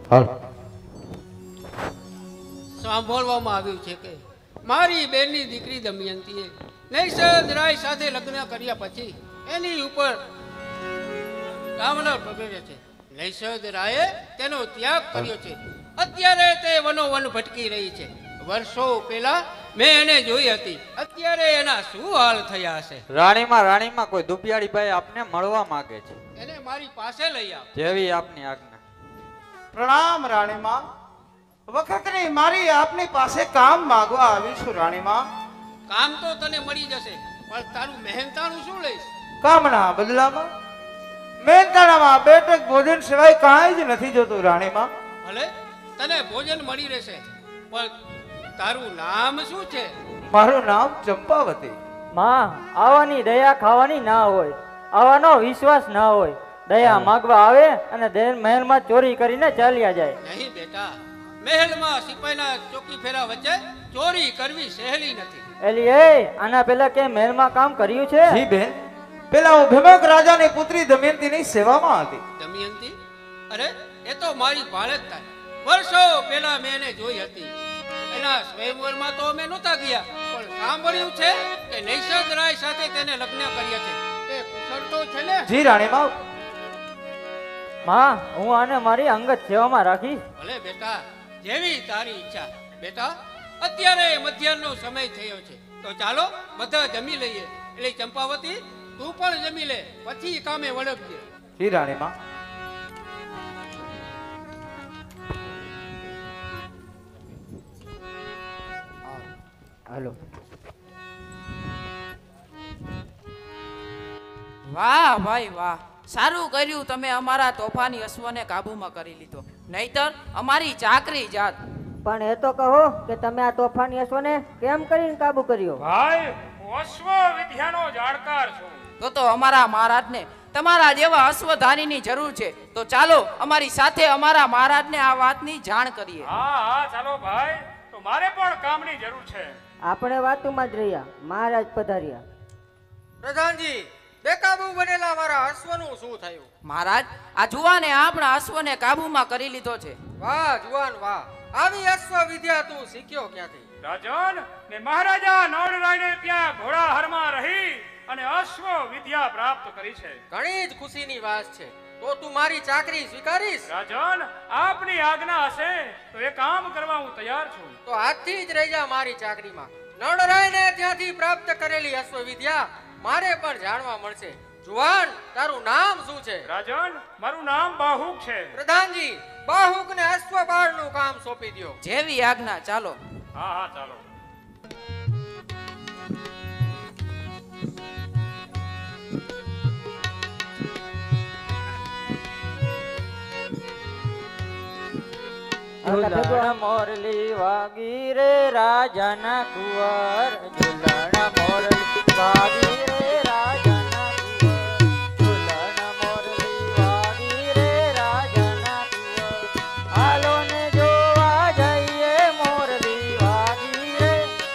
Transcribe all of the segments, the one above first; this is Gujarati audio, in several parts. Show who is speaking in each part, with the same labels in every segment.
Speaker 1: હાલ.
Speaker 2: સાંભળવામાં આવ્યું છે કે મારી બેનની દીકરી દમયંતીએ નૈષદ રાય સાથે લગ્ન કર્યા પછી એની ઉપર રાવણ પ્રગટે છે. નૈષદ રાયે તેનો ત્યાગ કર્યો છે. અત્યારે તે વનોવન ભટકી રહી છે. વર્ષો પહેલા મેં એને જોઈ હતી. અત્યારે એના શું હાલ થયા હશે?
Speaker 3: રાણીમાં કોઈ દુપિયાળી ભાઈ આપને મળવા માંગે છે.
Speaker 2: એને મારી પાસે લઈ આવ.
Speaker 3: જેવી આપની આજ્ઞા.
Speaker 1: પ્રણામ રાણીમાં. વખતની મારી આપની પાસે કામ માંગવા આવી છું રાણીમાં.
Speaker 2: કામ તો તને મળી જશે, પણ તારું મહેનતાણું શું લઈશ?
Speaker 1: કામના બદલામાં મહેનતાણામાં બેઠક ભોજન સિવાય કાંઈ જ નથી જોતું રાણીમાં.
Speaker 2: ભલે તને ભોજન મળી રહેશે, પણ તારું નામ શું છે?
Speaker 1: મારું નામ ચંપાવતી.
Speaker 4: માં, આવાની દયા ખાવાની ના હોય, આવાનો વિશ્વાસ ના હોય. દયા માગવા આવે અને મહેલમાં ચોરી કરીને ચાલ્યા જાય.
Speaker 2: નહીં બેટા, મહેલમાં સિપાહીના ચોકી ફેરા વચ્ચે ચોરી કરવી સહેલી નથી.
Speaker 4: એલી એ આના પેલા કે મહેલમાં કામ કર્યું છે?
Speaker 1: જી બેન, પેલા હું ભીમક રાજાની પુત્રી દમયંતીની સેવામાં હતી.
Speaker 2: દમયંતી? અરે એ તો મારી ભાણેજ થાય. વર્ષો પહેલા મેં એને જોઈ હતી. એના સ્વયંવરમાં તો અમે નહોતા ગયા, પણ સાંભળ્યું છે કે નૈષદ રાય સાથે તેને લગ્ન કર્યા છે. તે કુશળ તો છે ને?
Speaker 1: જી રાણીમાં.
Speaker 4: માં, હું આને મારી અંગત સેવામાં રાખીશ.
Speaker 2: ભલે બેટા, જેવી તારી ઈચ્છા. બેટા, અત્યારે મધ્યાહનનો સમય થયો છે, તો ચાલો બધા જમી લઈએ. એટલે ચંપાવતી, તું પણ જમી લે, પછી કામે વળગજે.
Speaker 1: જી રાણીમાં.
Speaker 4: હાલો.
Speaker 5: વાહ ભાઈ વાહ, સારું કર્યું તમે અમારા તોફાની અશ્વને કાબૂમાં કરી લીધો, નહીતર અમારી ચાકરી જાત.
Speaker 4: પણ એ તો કહો કે તમે આ તોફાની અશ્વને કેમ કરીને કાબુ કર્યો?
Speaker 6: ભાઈ, અશ્વ વિદ્યાનો જાણકાર છું.
Speaker 5: તો અમારા મહારાજને તમારા જેવા અશ્વધારીની જરૂર છે. તો ચાલો અમારી સાથે અમારા મહારાજને આ વાતની જાણ કરીએ.
Speaker 6: હા ચાલો ભાઈ, તો મારે પણ કામની જરૂર છે.
Speaker 4: આપણે વાતોમાં જ રહ્યા, મહારાજ પધાર્યા.
Speaker 2: પ્રધાનજી, બેકાબુ બનેલા મારા અશ્વનું શું થયું?
Speaker 5: મહારાજ, આ જુવાને આપણા અશ્વને કાબૂમાં કરી લીધો છે.
Speaker 2: વાહ જુવાન વાહ, આવી અશ્વ વિદ્યા તું શીખ્યો ક્યાંથી?
Speaker 6: રાજન ને મહારાજા નળરાયને ત્યાં ઘોડાહારમાં રહી અને અશ્વ વિદ્યા પ્રાપ્ત કરી છે.
Speaker 2: ઘણી જ ખુશીની વાત છે. તો તું મારી ચાકરી સ્વીકારીશ?
Speaker 6: રાજન, આપની આજ્ઞા હશે તો એ કામ કરવા હું તૈયાર છું.
Speaker 2: તો આજથી જ રહી જા મારી ચાકરીમાં. નળરાયને ત્યાંથી પ્રાપ્ત કરેલી અશ્વ વિદ્યા મારે પણ જાણવા મળશે. જુવાન, તારું નામ શું છે?
Speaker 6: રાજન, મારું નામ બાહુક છે.
Speaker 2: પ્રધાનજી, બાહુકને અશ્વપાળનું કામ સોંપી દ્યો.
Speaker 5: જેવી આજ્ઞા. ચાલો.
Speaker 6: હા ચાલો.
Speaker 4: ઝુલણ મોરલી વાગી રે રાજાના કુંવર, ઝુલણ મોરલી વાગી રે રાજાના કુંવર, ઝુલણ મોરલી વાગી રે રાજાના કુંવર. હાલો ને જોવા જઈએ મોરલી વાગી રે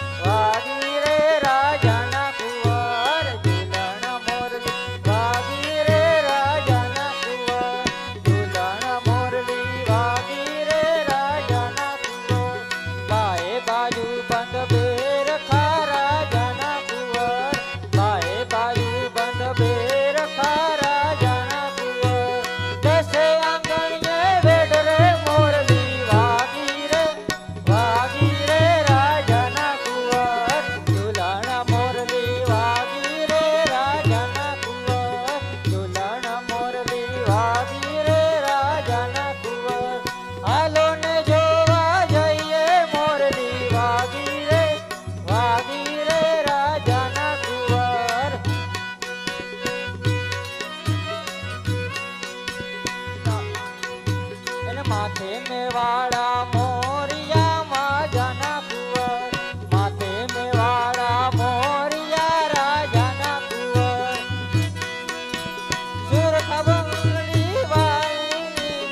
Speaker 4: રાજાના કુંવર, ઝુલણ મોરલી વાગી રે રાજાના કુંવર, ઝુલણ મોરલી વાગી રે રાજાના કુંવર. બાએ બાજુ બંધ બેર ખા રાજાના કુંવર, બાએ બાજુ બંધ બેર ખા રાજાના કુંવર. દસે આંગણીએ વેડ રે મોરલી વાગી રે રાજાના કુંવર, ઝુલણ મોરલી વાગી રે રાજાના કુંવર, ઝુલણ મોરલી વાગી રે રાજાના કુંવર. હાલો ને જોવા જઈએ મોરલી વાગી રે રાજાના કુંવર. એને માથે મેવાડા મોરિયા માજાના કુંવર, માથે મેવાડા મોરિયા રાજાના કુંવર. સુર ખબંગડી વાળી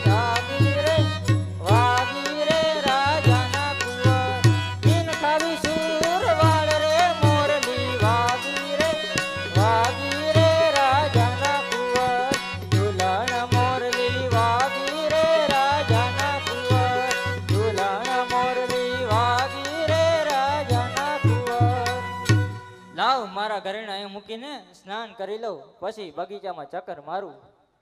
Speaker 4: વાગી રે રાજાના કુંવર. બિન ખાવી સુર વાળ રે મોરલી વાગી રે રાજાના કુંવર, ઝુલણ મોરલી વાગી રે રાજાના મૂકીને સ્નાન કરી લઉં, પછી બગીચામાં ચક્કર મારું.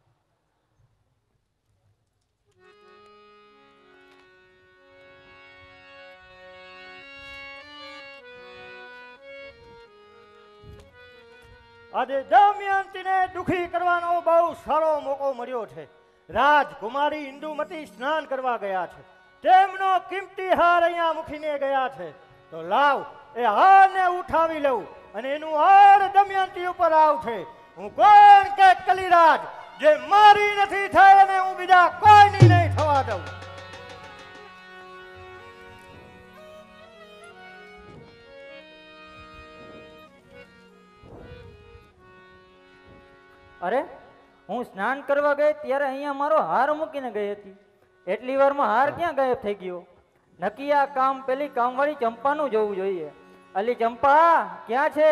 Speaker 7: આજે દમયંતીને દુખી કરવાનો બહુ સારો મોકો મળ્યો છે. રાજકુમારી ઇન્દુમતી સ્નાન કરવા ગયા છે, તેમનો કિંમતી હાર અહીંયા મૂકીને ગયા છે. તો લાવ એ હારને ઉઠાવી લઉં અને એનું હાર દમયંતી ઉપર આવશે. હું કોણ કે કલિરાજ, જે મારી નથી થઈ અને હું બીજા કોઈની નહીં થવા દઉં.
Speaker 4: અરે, હું સ્નાન કરવા ગઈ ત્યારે અહીંયા મારો હાર મૂકીને ગઈ હતી. એટલી વારમાં હાર ક્યાં ગાયબ થઈ ગયો? નક્કી આ કામ પેલી કામવાળી ચંપાનું જોવું જોઈએ. અલી ચંપા, ક્યાં છે?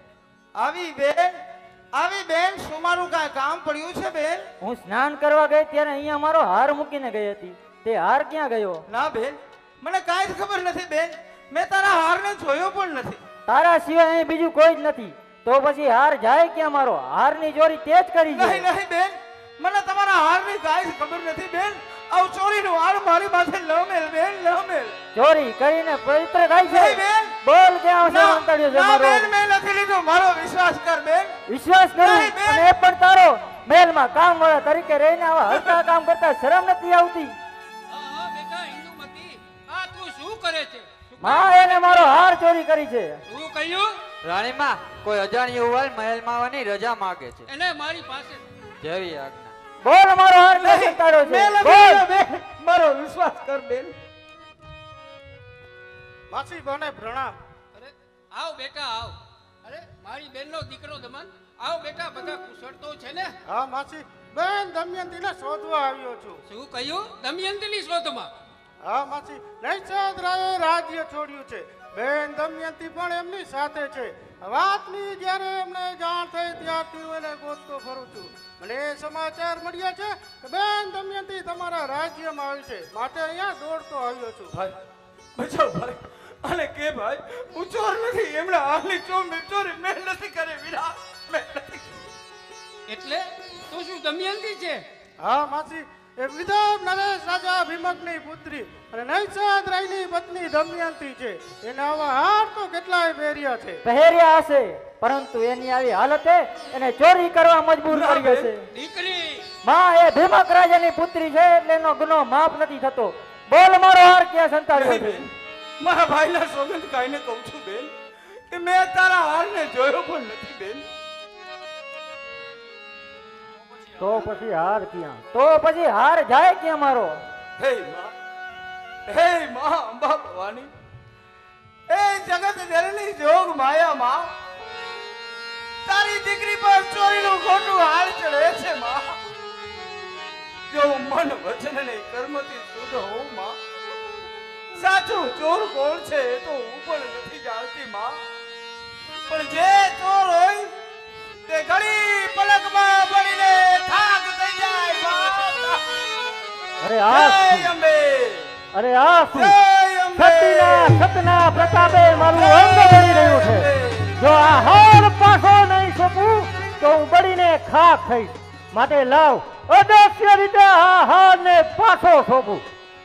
Speaker 1: આવી બેન, શું મારું કાંઈ કામ પડ્યું છે બેન?
Speaker 4: હું સ્નાન કરવા ગઈ ત્યારે અહીંયા મારો હાર મૂકીને ગઈ હતી. તે હાર ક્યાં ગયો?
Speaker 1: ના બેન, મને કાંઈ જ ખબર નથી બેન. મેં તારા હારને જોયો પણ નથી.
Speaker 4: તારા સિવાય અહીં બીજું કોઈ જ નથી. તો પછી હાર જાય ક્યાં મારો? હારની ચોરી તે જ કરી છે.
Speaker 1: નહીં બેન, મને તમારા હારની કાંઈ જ ખબર નથી બેન. આવ ચોરીનો હાર મારી માથે ન મેલ બેન, ન મેલ.
Speaker 4: ચોરી કરીને પવિત્ર થાય છે.
Speaker 1: નહીં બેન.
Speaker 4: બોલ ક્યાં આવશે મંતળ્યો છે
Speaker 1: ના
Speaker 4: મારો?
Speaker 1: બેન, મેં નથી લીધો. મારો વિશ્વાસ કર બેન.
Speaker 4: વિશ્વાસ કરું,
Speaker 1: નહીં બેન.
Speaker 4: અને એ પણ તારો મહેલમાં કામવાળા તરીકે રહીને આવા હલકા કામ કરતા શરમ નથી આવતી?
Speaker 2: હા બેટા ઇન્દુમતી, આ તું શું કરે છે?
Speaker 4: માં, એને મારો હાર ચોરી કરી છે.
Speaker 2: શું કહ્યું?
Speaker 3: રાણીમાં કોઈ અજાણ્યું હોય મહેલમાં આવવાની રજા માંગે છે.
Speaker 2: એને મારી પાસે
Speaker 3: જેવી આજ્ઞા.
Speaker 4: બોલ, મારો હાર ક્યાં સંતાડ્યો છે?
Speaker 1: મેં નથી
Speaker 4: બોલ.
Speaker 1: લીધો બેન. મારો વિશ્વાસ કર બેન. માસી બને પ્રણામ.
Speaker 2: અરે આવ બેટા આવ. અરે મારી બેનનો દીકરો દમન, આવ બેટા, બધા કુશળ તો છે ને?
Speaker 1: હા માસી, બેન દમયંતીને શોધવા આવ્યો છું.
Speaker 2: શું કહ્યું? દમયંતીની શોધમાં?
Speaker 1: હા માસી, નૈષાદરાયે રાજ્ય છોડ્યું છે. બેન દમયંતી પણ એમની સાથે છે. વાતની જ્યારે એમને જાણ થઈ ત્યારથી હું એને ગોતતો ફરું છું. મને એ સમાચાર મળ્યા છે કે બેન દમયંતી તમારા રાજ્યમાં આવી છે, માટે અહીંયા દોડતો આવ્યો છું. ભાઈ બચાવ ભાઈ, અને કે ભાઈ હું ચોર નથી. એમણે હાલની ચોરી મેં નથી કરી વીરા, મેં નથી.
Speaker 2: એટલે તું શું દમયંતી છે?
Speaker 1: હા માસી, એ વિધવ નરેશ રાજા ભીમકની પુત્રી અને નૈષાદરાયની પત્ની દમયંતી છે. એના આવા હાર તો કેટલાય પહેર્યા છે.
Speaker 4: પહેર્યા હશે, પરંતુ એની આવી હાલતે એને ચોરી કરવા મજબૂર કરી હશે.
Speaker 2: દીકરી
Speaker 4: માં, એ ભીમક રાજાની પુત્રી છે એટલે એનો ગુનો માફ નથી થતો. બોલ, મારો હાર ક્યાં સંતાડ્યો છે?
Speaker 1: મારા ભાઈના સોગંદ કાઈને કહું છું બેન કે મેં તારા હારને જોયો પણ નથી બેન.
Speaker 7: તો પછી હાર ક્યાં?
Speaker 4: તો પછી હાર જાય ક્યાં મારો?
Speaker 1: હે માં અંબા ભવાની, એ જગત જનની જોગ માયા માં, તારી દીકરી પર ચોરીનું ખોટું હાલ ચડે છે માં. જો મન વચન ને કર્મથી શુદ્ધ હોઉં માં, સાચું ચોર કોણ છે એ તો હું પણ નથી જાણતી માં. પણ જે ચોર હોય તે ઘડી પલકમાં પડીને થાક થઈ જાય માં.
Speaker 7: અરે આ
Speaker 1: જય
Speaker 7: શું?
Speaker 1: અંબે,
Speaker 7: અરે આ શું?
Speaker 1: જય અંબે.
Speaker 7: સતના પ્રતાપે મારું અંગ બળી રહ્યું છે. જો આ હાર પાછો નહીં સોંપું તો હું બળીને ખાક થઈશ. માટે લાવ, અદસ્ય રીતે આ હારને પાછો સોંપું.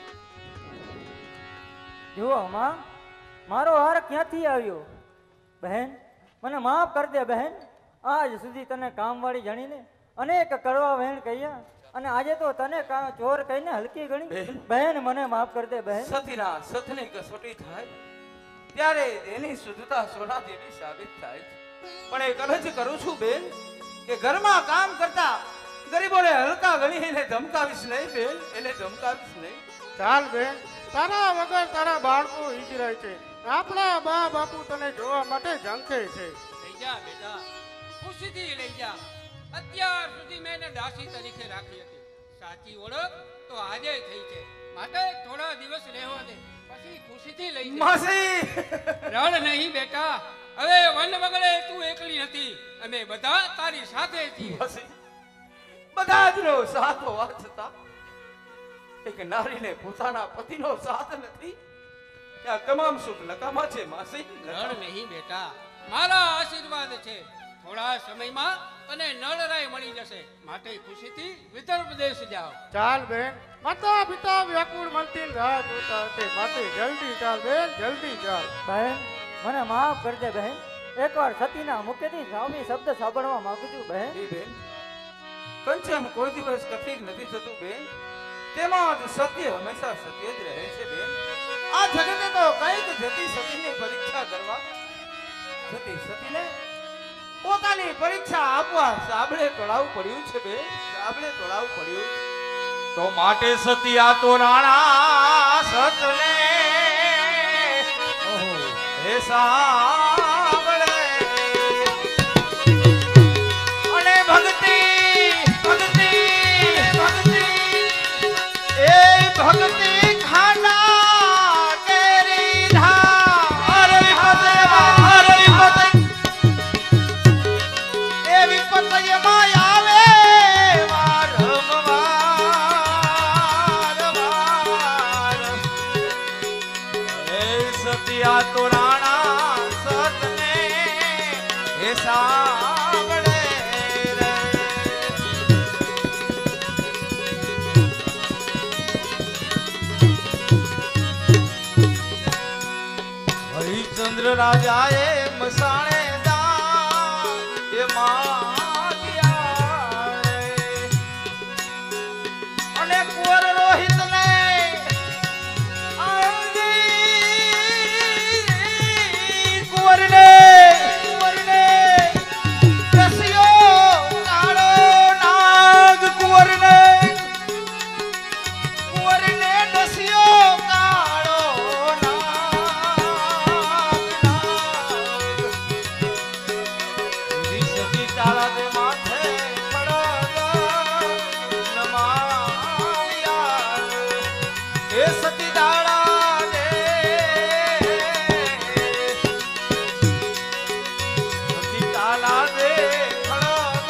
Speaker 4: જુઓ માં, મારો હાર ક્યાંથી આવ્યો? બહેન, મને માફ કરી દે બહેન. આજ સુધી તને કામવાળી જાણીને અનેક કડવા વહેણ કહ્યા, અને આજે તો તને ચોર કહીને હલકી ગણી. બહેન, મને માફ કરી દે બહેન.
Speaker 1: સતીના સતની કસોટી થાય ત્યારે એની શુદ્ધતા સોના જેવી સાબિત થાય છે. પણ એક અરજ કરું છું બેન કે ઘરમાં કામ કરતા ગરીબોને હલકા ગણીને ધમકાવીશ નહીં બેન, એને ધમકાવીશ નહીં. ચાલ બેન, તારા વગર તારા બાળકો હિજરાય છે. આપણા બા બાપુ તને જોવા માટે ઝંખે છે.
Speaker 2: લઈ જા બેટા, ખુશીથી લઈ જા. અત્યાર સુધી મેં એને દાસી તરીકે રાખી હતી. સાચી ઓળખ તો આજે થઈ છે, માટે થોડા દિવસ રહેવા દે, પછી ખુશીથી લઈ જા.
Speaker 1: માસી,
Speaker 2: રડ નહીં બેટા, હવે વન વગડે તું એકલી નથી, અમે બધા તારી સાથે છીએ.
Speaker 1: માસી, બધા જ નો સાથ હોવા છતાં એક નારીને પોતાના પતિનો સાથ નથી, ત્યાં તમામ સુખ નકામા છે માસી.
Speaker 2: રડ નહીં બેટા, મારા આશીર્વાદ છે. થોડા સમયમાં તને નળરાય મળી જશે, માટે ખુશીથી વિદર્ભ દેશ જાઓ.
Speaker 8: ચાલ બેન, માતા પિતા વ્યાકુળ મનથી રાહ જોતા હશે, માટે જલ્દી ચાલ બેન, જલ્દી ચાલ.
Speaker 4: બહેન મને માફ કરજે બહેન, એકવાર સતીના મુખેથી સાવની શબ્દ સાંભળવા માંગુ છું બહેન.
Speaker 1: એ બેન કંચન કોઈ દિવસ કથિત નથી થતું બેન, તેમાં જ સત્ય હંમેશા સત્ય જ રહે છે બેન. આ જગતે તો કઈક જતી સતીની પરીક્ષા કરવા, જતી સતીને પોતાની પરીક્ષા આપવા સાબળે તોડાવવું પડ્યું છે બેન, સાબળે તોડાવવું પડ્યું. તો માટે સતિયા તો રાણા સતને હે સાબળે અને ભક્તિ ભક્તિ ભક્તિ એ ભક્તિ ખાના કેરી ધાર વિપત એ વિપત માં આવે વારંવાર એ સતિયા તો રાણા સતને હે સાંભળે રે. હરિચંદ્ર રાજાએ મસાણે દાન એ માંગ્યા રે. અને કુંવર રોહિતને કુંવરને દસ્યો કાળો નાગ, કુંવરને દસ્યો કાળો નાગ. સતી તાળા દે માથે પડગ નમાયા હે સતી તાળા દે સતી તાળા દે પડગ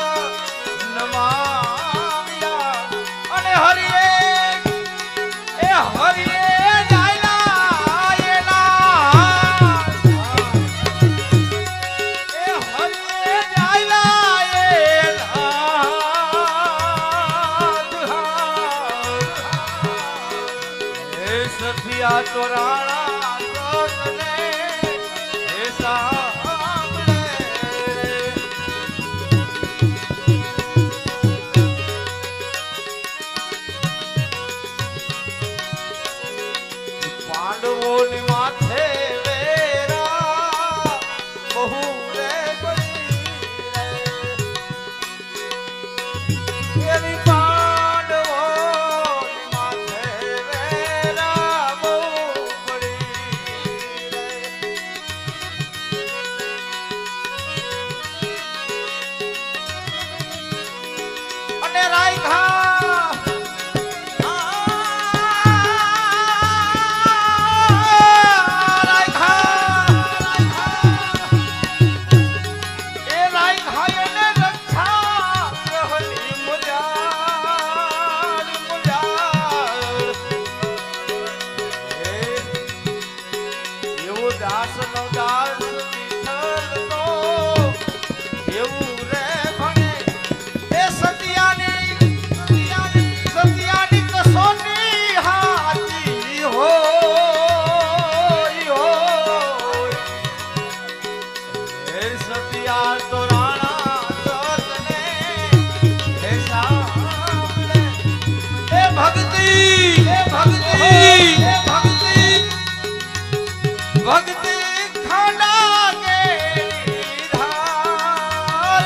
Speaker 1: નમાયા. અને હરિએ એ હરિએ જાયલા એલા એ હરિએ જાયલા એલા હે સખિયા તો રાણા સતને હે સાંભળે. પાંડવોની માથે વેરા બહુ રે પડી રે. એવી પાંડવોની માથે વેરા બહુ પડી રે. અને રાયખા દાસ નો દાસ વિઠ્ઠલનો એવું રે ભણે એ સતિયાની કસોટી હાચી હોય હે સતિયા તો રાણા સતને હે સાંભળે. એ ભક્તિ એ ભક્તિ એ ભક્તિ ભક્તિ ખાના કેરી ધાર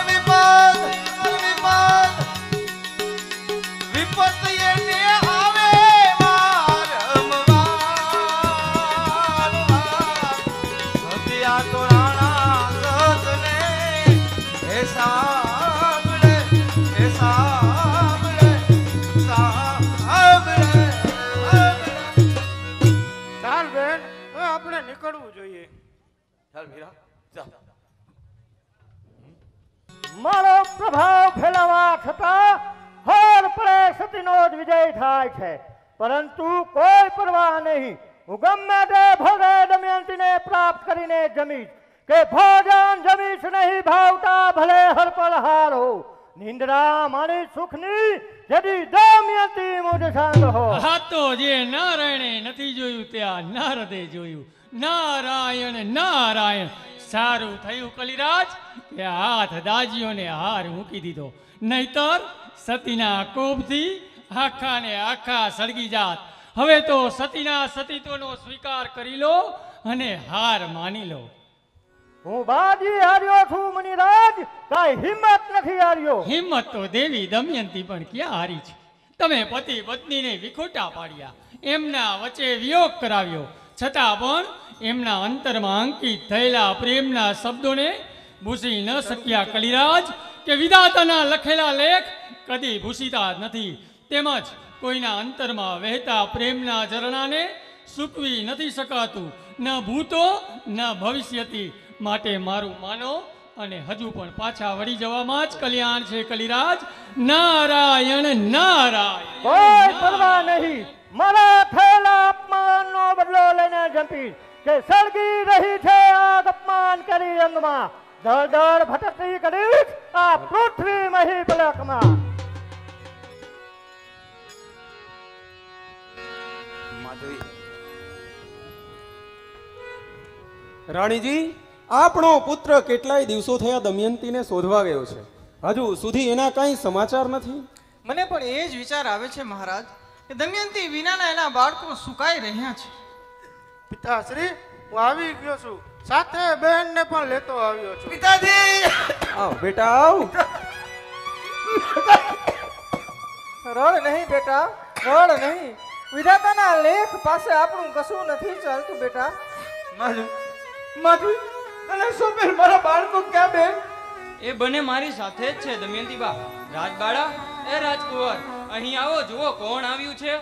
Speaker 1: વિપત એને આવે વારંવાર. સતિયા તો રાણા સતને હે સાંભળે હે સાંભળે સાંભળે.
Speaker 8: ચાલ બેન, હવે આપણે નીકળવું જોઈએ.
Speaker 1: ચાલ મીરા જા.
Speaker 7: મારો પ્રભાવ ફેલાવા છતાં હર પળે સતીનો જ વિજય થાય છે, પરંતુ કોઈ પરવાહ નહીં. હું ગમે તે ભોગે દમયંતીને પ્રાપ્ત કરીને જમીશ. કે ભોજન જમીશ નહીં ભાવતા ભલે હર પળ હાર હો નિંદ્રા મારી સુખની જડી દમયંતી મુજ સાંગ હો.
Speaker 9: હા તો જે નારાયણે નથી જોયું ત્યાં નારદે જોયું. નારાયણ નારાયણ. સારું થયું કલિરાજ કે હાથ દાજીઓને હાર મૂકી દીધો, નહીતર સતીના કોપથી આખા ને આખા સળગી જાત. હવે તો સતીના સતીત્વનો સ્વીકાર કરી લો અને હાર માની લો.
Speaker 7: હું બાજી હાર્યો છું મુનિરાજ, કાંઈ હિંમત નથી હાર્યો.
Speaker 9: હિંમત તો દેવી દમયંતી પણ ક્યાં હારી છે? તમે પતિ પત્નીને વિખોટા પાડ્યા, એમના વચ્ચે વિયોગ કરાવ્યો, છતાં પણ એમના અંતરમાં અંકિત થયેલા પ્રેમના શબ્દોને ભૂસી ન શક્યા કલિરાજ. કે વિધાતાના લખેલા લેખ કદી ભૂસીતા નથી, તેમજ કોઈના અંતરમાં વહેતા પ્રેમના ઝરણાને સૂકવી નથી શકાતું, ન ભૂતો ન ભવિષ્યથી. માટે મારું માનો અને હજુ પણ પાછા વળી જવામાં જ કલ્યાણ છે કલિરાજ. નારાયણ નારાયણ.
Speaker 7: કોઈ પરવા નહીં, મારા થયેલા અપમાનનો બદલો લઈને જંપીશ કે સળગી રહી છે આગ અપમાન કરી અંગમાં, દળ દળ ભટકતી કરીશ આ પૃથ્વી મહી પલકમાં.
Speaker 10: રાણીજી, આપણો પુત્ર કેટલાય દિવસો થયા દમયંતીને શોધવા ગયો છે, હજુ સુધી એના કાંઈ સમાચાર નથી.
Speaker 1: મને પણ એ જ વિચાર આવે છે મહારાજ કે દમયંતી વિનાના એના બાળકો સુકાઈ રહ્યા છે.
Speaker 8: પિતાશ્રી, હું આવી ગયો છું, સાથે બહેનને પણ લેતો આવ્યો છું.
Speaker 1: પિતાજી,
Speaker 10: આવ બેટા આવ.
Speaker 1: રડ નહીં બેટા, રડ નહીં. વિધાતાના લેખ પાસે આપણું કશું નથી ચાલતું બેટા. માધવી, તને શું બેન, મારા બાળકો ક્યાં બેન?
Speaker 11: એ બંને મારી સાથે જ છે દમયંતી બા. રાજબાળા, એ રાજકુંવર, અહીં આવો, જુઓ કોણ આવ્યું છે.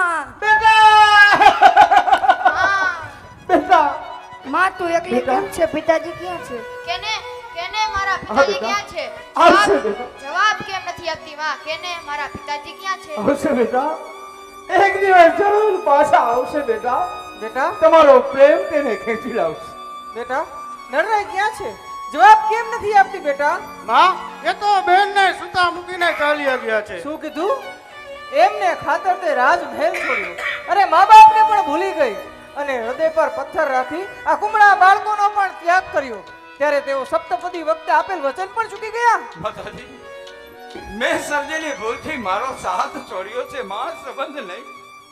Speaker 1: બેટા,
Speaker 12: માં તું એકલી કેમ છે? પિતાજી ક્યાં છે?
Speaker 13: કેને કેને મારા પિતાજી ક્યાં છે?
Speaker 1: આવશે બેટા.
Speaker 13: જવાબ કેમ નથી આપતી માં? કેને મારા પિતાજી ક્યાં છે?
Speaker 1: આવશે બેટા, એક દિવસ જરૂર પાછા આવશે બેટા. બેટા, તમારો પ્રેમ તેને ખેંચી લાવશે. બેટા, નરરાય ક્યાં છે? જવાબ કેમ નથી આપતી બેટા?
Speaker 8: માં, એ તો બહેનને સુતા મૂકીને ચાલી આવ્યા છે.
Speaker 1: શું કીધું? એમને ખાતર તે રાજમહેલ છોડ્યો, અરે મા બાપને પણ ભૂલી ગઈ અને હૃદય પર પથ્થર રાખી આ કુમળા બાળકોનો પણ ત્યાગ કર્યો. ત્યારે તેઓ સપ્તપદી વખતે આપેલ વચન પણ ચૂકી ગયા. માતાજી, મેં સર્જેલી ભૂલથી મારો સાથ છોડ્યો છે માં, સંબંધ નહીં.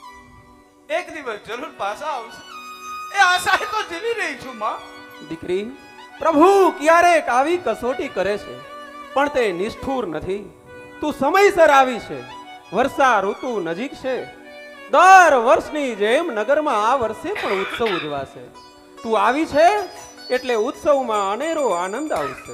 Speaker 1: એક દિવસ જરૂર પાછા આવશે, એ આશાએ તો જીવી રહી છું માં.
Speaker 10: દીકરી, પ્રભુ ક્યારેક આવી કસોટી કરે છે, પણ તે નિષ્ઠુર નથી. તું સમયસર આવી છે, વર્ષા ઋતુ નજીક છે. દર વર્ષની જેમ નગરમાં આ વર્ષે પણ ઉત્સવ ઉજવાશે. તું આવી છે એટલે ઉત્સવમાં અનેરો આનંદ આવશે.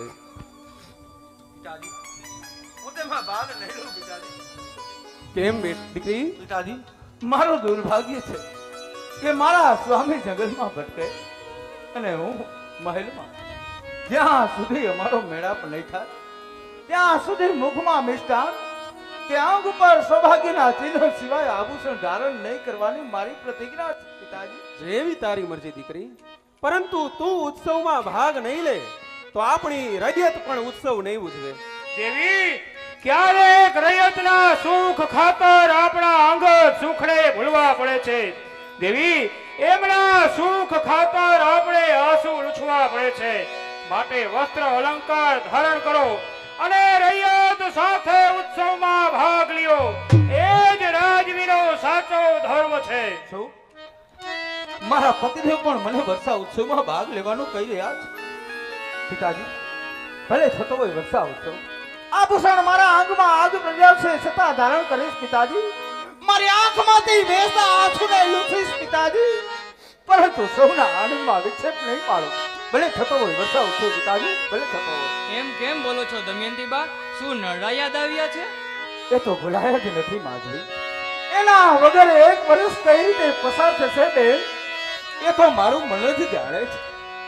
Speaker 1: પિતાજી, હું તેમાં ભાગ નહીં લઉં પિતાજી.
Speaker 10: કેમ દીકરી?
Speaker 1: પિતાજી, મારું દુર્ભાગ્ય છે કે મારા સ્વામી જંગલમાં ભટકે અને હું મહેલમાં. જ્યાં સુધી અમારો મેળાપ નહીં થાય ત્યાં સુધી મુખમાં મિષ્ટાન કે આંગ ઉપર સૌભાગ્યના ચિહ્નો સિવાય આભૂષણ ધારણ નહીં કરવાની મારી પ્રતિજ્ઞા છે પિતાજી.
Speaker 10: જેવી તારી મરજી દીકરી, પરંતુ તું ઉત્સવમાં ભાગ નહીં લે તો આપણી રૈયત પણ ઉત્સવ નહીં ઉજવે.
Speaker 6: દેવી, ક્યારેક રૈયતના સુખ ખાતર આપણા અંગત સુખને ભૂલવા પડે છે. દેવી, એમના સુખ ખાતર આપણે આંસુ લૂછવા પડે છે. માટે વસ્ત્ર અલંકાર ધારણ કરો અને રૈયત સાથે ઉત્સવમાં ભાગ લ્યો. એ જ રાજવીનો સાચો ધર્મ છે.
Speaker 1: શું મારા પતિદેવ પણ મને વર્ષા ઉત્સવમાં ભાગ લેવાનું કહી રહ્યા છે? પિતાજી, ભલે થતો હોય વર્ષા ઉત્સવ, આભૂષણ મારા અંગમાં આગ પ્રજ્વલશે છતાં ધારણ કરીશ પિતાજી. મારી આંખમાંથી વહેતા આંસુને લૂછીશ પિતાજી, પરંતુ સૌના આનંદમાં વિક્ષેપ નહીં પાડો. ભલે થતો હોય વર્ષા ઉત્સવ પિતાજી, ભલે થતો હોય.
Speaker 11: એમ કેમ બોલો છો દમયંતી બા? શું નરડા યાદ આવ્યા છે?
Speaker 1: એ તો ભૂલાયા જ નથી માધવી. એના વગર એક વર્ષ કઈ રીતે પસાર થશે બેન, એ તો મારું મન જ જાણે છે.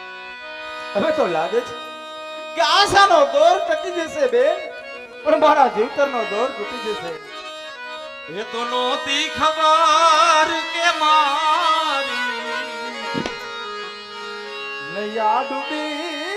Speaker 1: હવે તો લાગે છે કે આશાનો દોર ટકી જશે બેન, પણ મારા જીવતરનો દોર તૂટી જશે. એ તો નહોતી ખબર કે મારી નૈયા ડૂબી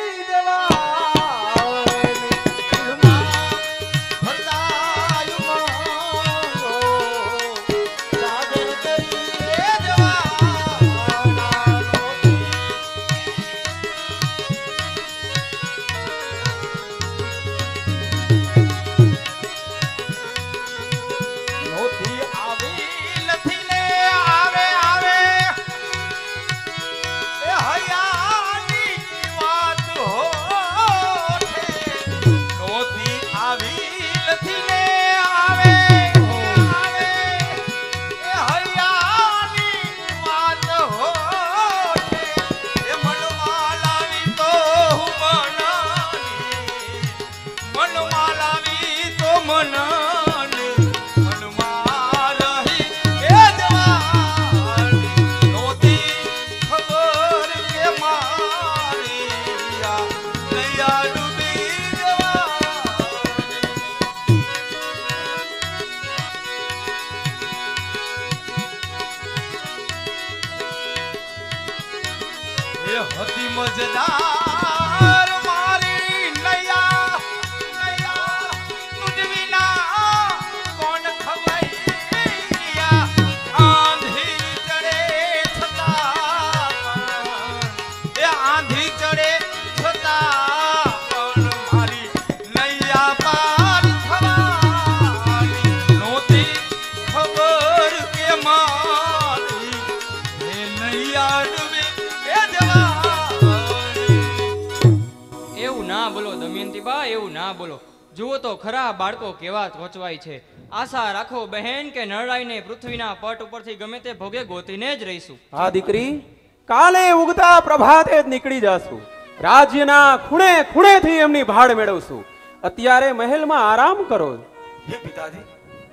Speaker 1: એ હતી મજદાર મારી નૈયા નૈયા તુજ વિના કોણ ખવૈયા આંધી ચડે છતાં એ આંધી ચડે છતાં પણ મારી નૈયા પાર થવાની નહોતી ખબર કે મારી એ નૈયા ડૂબે એ જવાની
Speaker 11: એવું ના બોલો દમયંતી બા, એવું ના બોલો. જુઓ તો ખરા બાળકો કેવા વચવાય છે. આશા રાખો બહેન કે નરડાઈને પૃથ્વીના પટ ઉપરથી ગમે તે ભોગે ગોતીને જ રહીશું.
Speaker 10: હા દીકરી, કાલે ઉગતા પ્રભાતે જ નીકળી જાશું. રાજ્યના ખૂણે ખૂણેથી એમની ભાડ મેળવશું. અત્યારે મહેલમાં આરામ કરો.
Speaker 1: હે પિતાજી,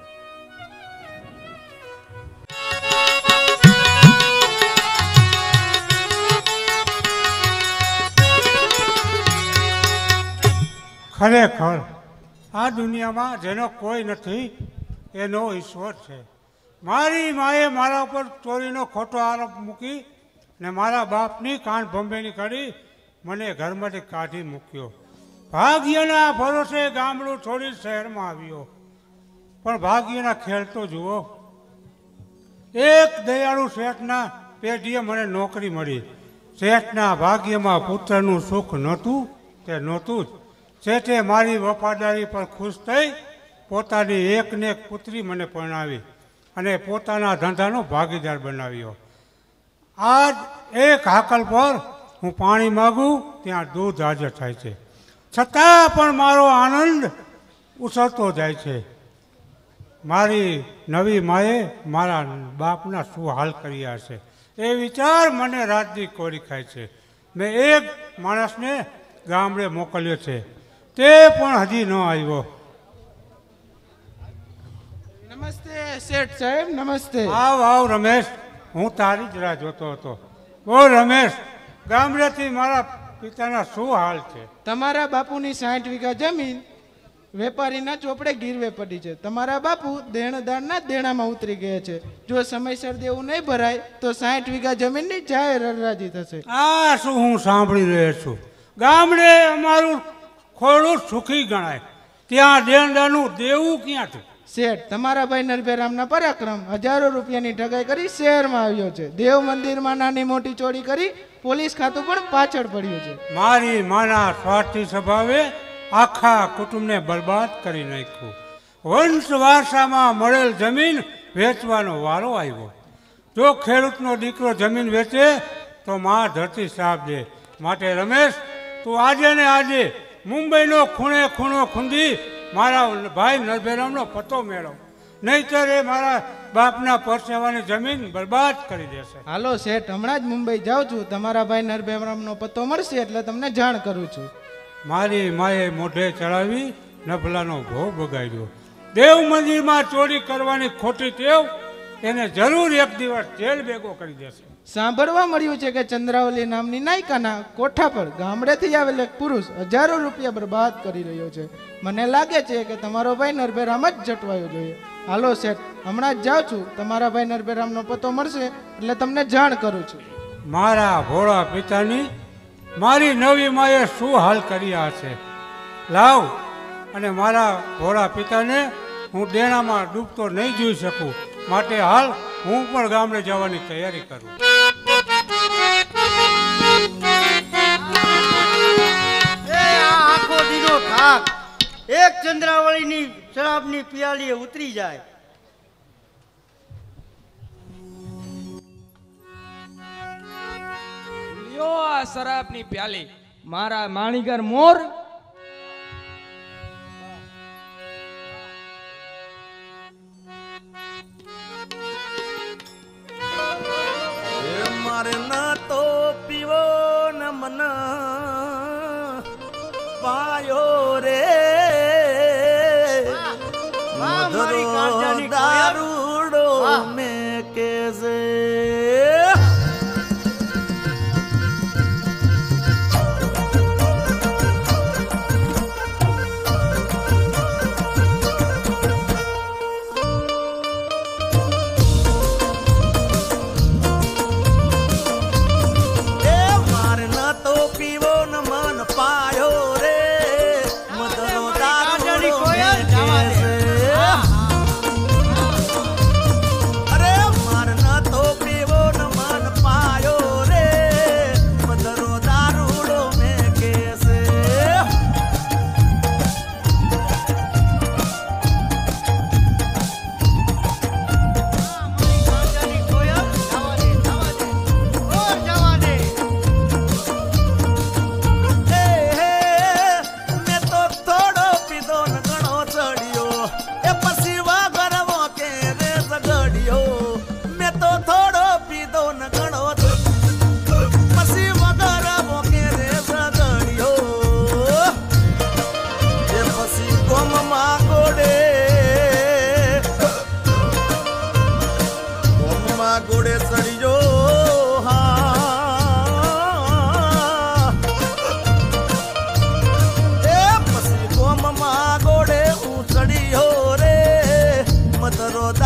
Speaker 8: ખરેખર આ દુનિયામાં જેનો કોઈ નથી એનો ઈશ્વર છે. મારી માએ મારા ઉપર ચોરીનો ખોટો આરોપ મૂકી ને મારા બાપની કાન ભંભેણી કરી મને ઘરમાંથી કાઢી મૂક્યો. ભાગ્યના ભરોસે ગામડું છોડી શહેરમાં આવ્યો. પણ ભાગ્યના ખેલ તો જુઓ. એક દયાળુ શેઠના પેઢીએ મને નોકરી મળી. શેઠના ભાગ્યમાં પુત્રનું સુખ નહોતું તે નહોતું જ. શેઠે મારી વફાદારી પર ખુશ થઈ પોતાની એકને એક પુત્રી મને પરણાવી અને પોતાના ધંધાનો ભાગીદાર બનાવ્યો. આજ એક હાકલ પર હું પાણી માગું ત્યાં દૂધ હાજર થાય છે. છતાં પણ મારો આનંદ ઉછળતો જાય છે. મારી નવી માએ મારા બાપના શું હાલ કર્યા છે એ વિચાર મને રાતની કોરી ખાય છે. મેં એક માણસને ગામડે મોકલ્યો છે, તે પણ હજી ન આવ્યો. નમસ્તે શેઠ સાહેબ, નમસ્તે.
Speaker 7: આવ આવ રમેશ, હું તારી જ રાહ જોતો હતો. બોલ રમેશ, ગામડેથી મારા પિતાના શું હાલ છે?
Speaker 8: તમારા બાપુની 60 વીઘા જમીન વેપારીના ચોપડે ગીરવે પડી છે. તમારા બાપુ દેણદારના દેણામાં ઉતરી ગયા છે. જો સમયસર દેવું નહીં ભરાય તો 60 વીઘા જમીનની જાહેર હરાજી થશે.
Speaker 7: આ શું હું સાંભળી રહ્યો છું? ગામડે અમારું ખોડું સુખી ગણાય, ત્યાં દેણદારનું દેવું ક્યાંથી?
Speaker 8: શેઠ, તમારા ભાઈ નરભેરામના પરાક્રમ હજારો રૂપિયાની ઠગાઈ કરી શહેરમાં આવ્યો છે. દેવ મંદિરમાં નાની મોટી ચોરી કરી પોલીસ ખાતું પણ પાછળ પડ્યું છે.
Speaker 7: મારી માના સ્વાર્થી સ્વભાવે આખા કુટુંબને બરબાદ કરી નાખ્યું. વંશ વારસામાં મળેલ જમીન વેચવાનો વારો આવ્યો. જો ખેડૂતનો દીકરો જમીન વેચે તો માં ધરતી સાફ દે. માટે રમેશ, તું આજે ને આજે મુંબઈનો ખૂણે ખૂણો ખૂંદી મારા ભાઈ નરભેરામનો પતો મેળવ, નહીંતર એ મારા બાપના પરસેવાની જમીન બરબાદ કરી દેશે.
Speaker 8: હાલો શેઠ, હમણાં જ મુંબઈ જાઉં છું. તમારા ભાઈ નરભેરામનો પતો મળશે એટલે તમને જાણ કરું છું.
Speaker 7: મારી માએ મોઢે ચડાવી નભલાનો ભોગ બગાડ્યો. દેવ મંદિરમાં ચોરી કરવાની ખોટી ટેવ એને જરૂર એક દિવસ જેલ ભેગો કરી દેશે.
Speaker 8: સાંભળવા મળ્યું છે કે ચંદ્રાવલી નામની નાયિકાના કોઠા પર ગામડેથી આવેલ એક પુરુષ હજારો રૂપિયા બરબાદ કરી રહ્યો છે. મને લાગે છે કે તમારો ભાઈ નરભેરામ જ જટવાયો જોઈએ. હાલો શેઠ, હમણાં જ જાઉં છું. તમારા ભાઈ નરભેરામનો પતો મળશે એટલે તમને જાણ કરું છું.
Speaker 7: મારા ભોળા પિતાની મારી નવી માએ શું હાલ કર્યા છે? લાવ, અને મારા ભોળા પિતાને હું દેણામાં ડૂબતો નહીં જોઈ શકું. માટે હાલ હું પણ ગામડે જવાની તૈયારી કરું.
Speaker 14: આખો દીનો થાક એક ચંદ્રાવળીની શરાબની પિયાલીએ ઉતરી જાય.
Speaker 11: લ્યો આ શરાબની પ્યાલી, મારા માણીગર મોર.
Speaker 1: મારે ના તો પીવો ન મન પાયો રે દારૂડો મેં કેસે.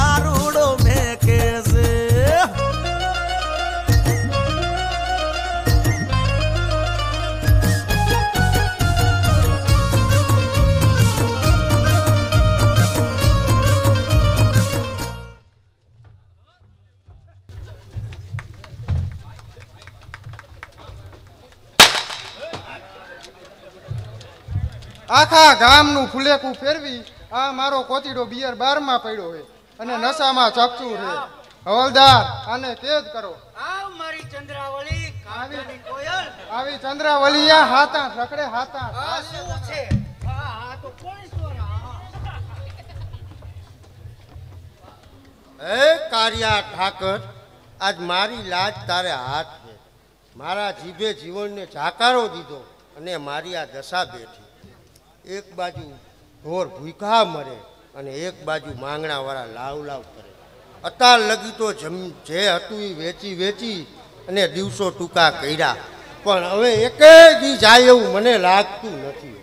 Speaker 15: દારૂડો મેકે છે
Speaker 16: આખા ગામનું ફુલેકું ફેરવી આ મારો કોતીડો બિયર બારમાં પડ્યો હોય અને નશામાં ચકચું છે. હવલદાર આને કેદ કરો.
Speaker 14: આવ મારી ચંદ્રાવળી કાગની કોયલ
Speaker 16: આવી ચંદ્રાવલિયા હાતા રખડે હાતા.
Speaker 14: આ શું છે? આ તો કોણ સોરા?
Speaker 17: હે કારિયા ઠાકર, આજ મારી લાજ તારે હાથ છે. મારા જીભે જીવનને જાકારો દીધો અને મારી આ દશા બેઠી. એક બાજુ ઢોર ભૂખા મરે અને એક બાજુ માંગણાવાળા લાવ લાવ કરે. અત્યાર લગી તો જે હતું એ વેચી વેચી અને દિવસો ટૂંકા કર્યા, પણ હવે એકેય દી જાય એવું મને લાગતું નથી.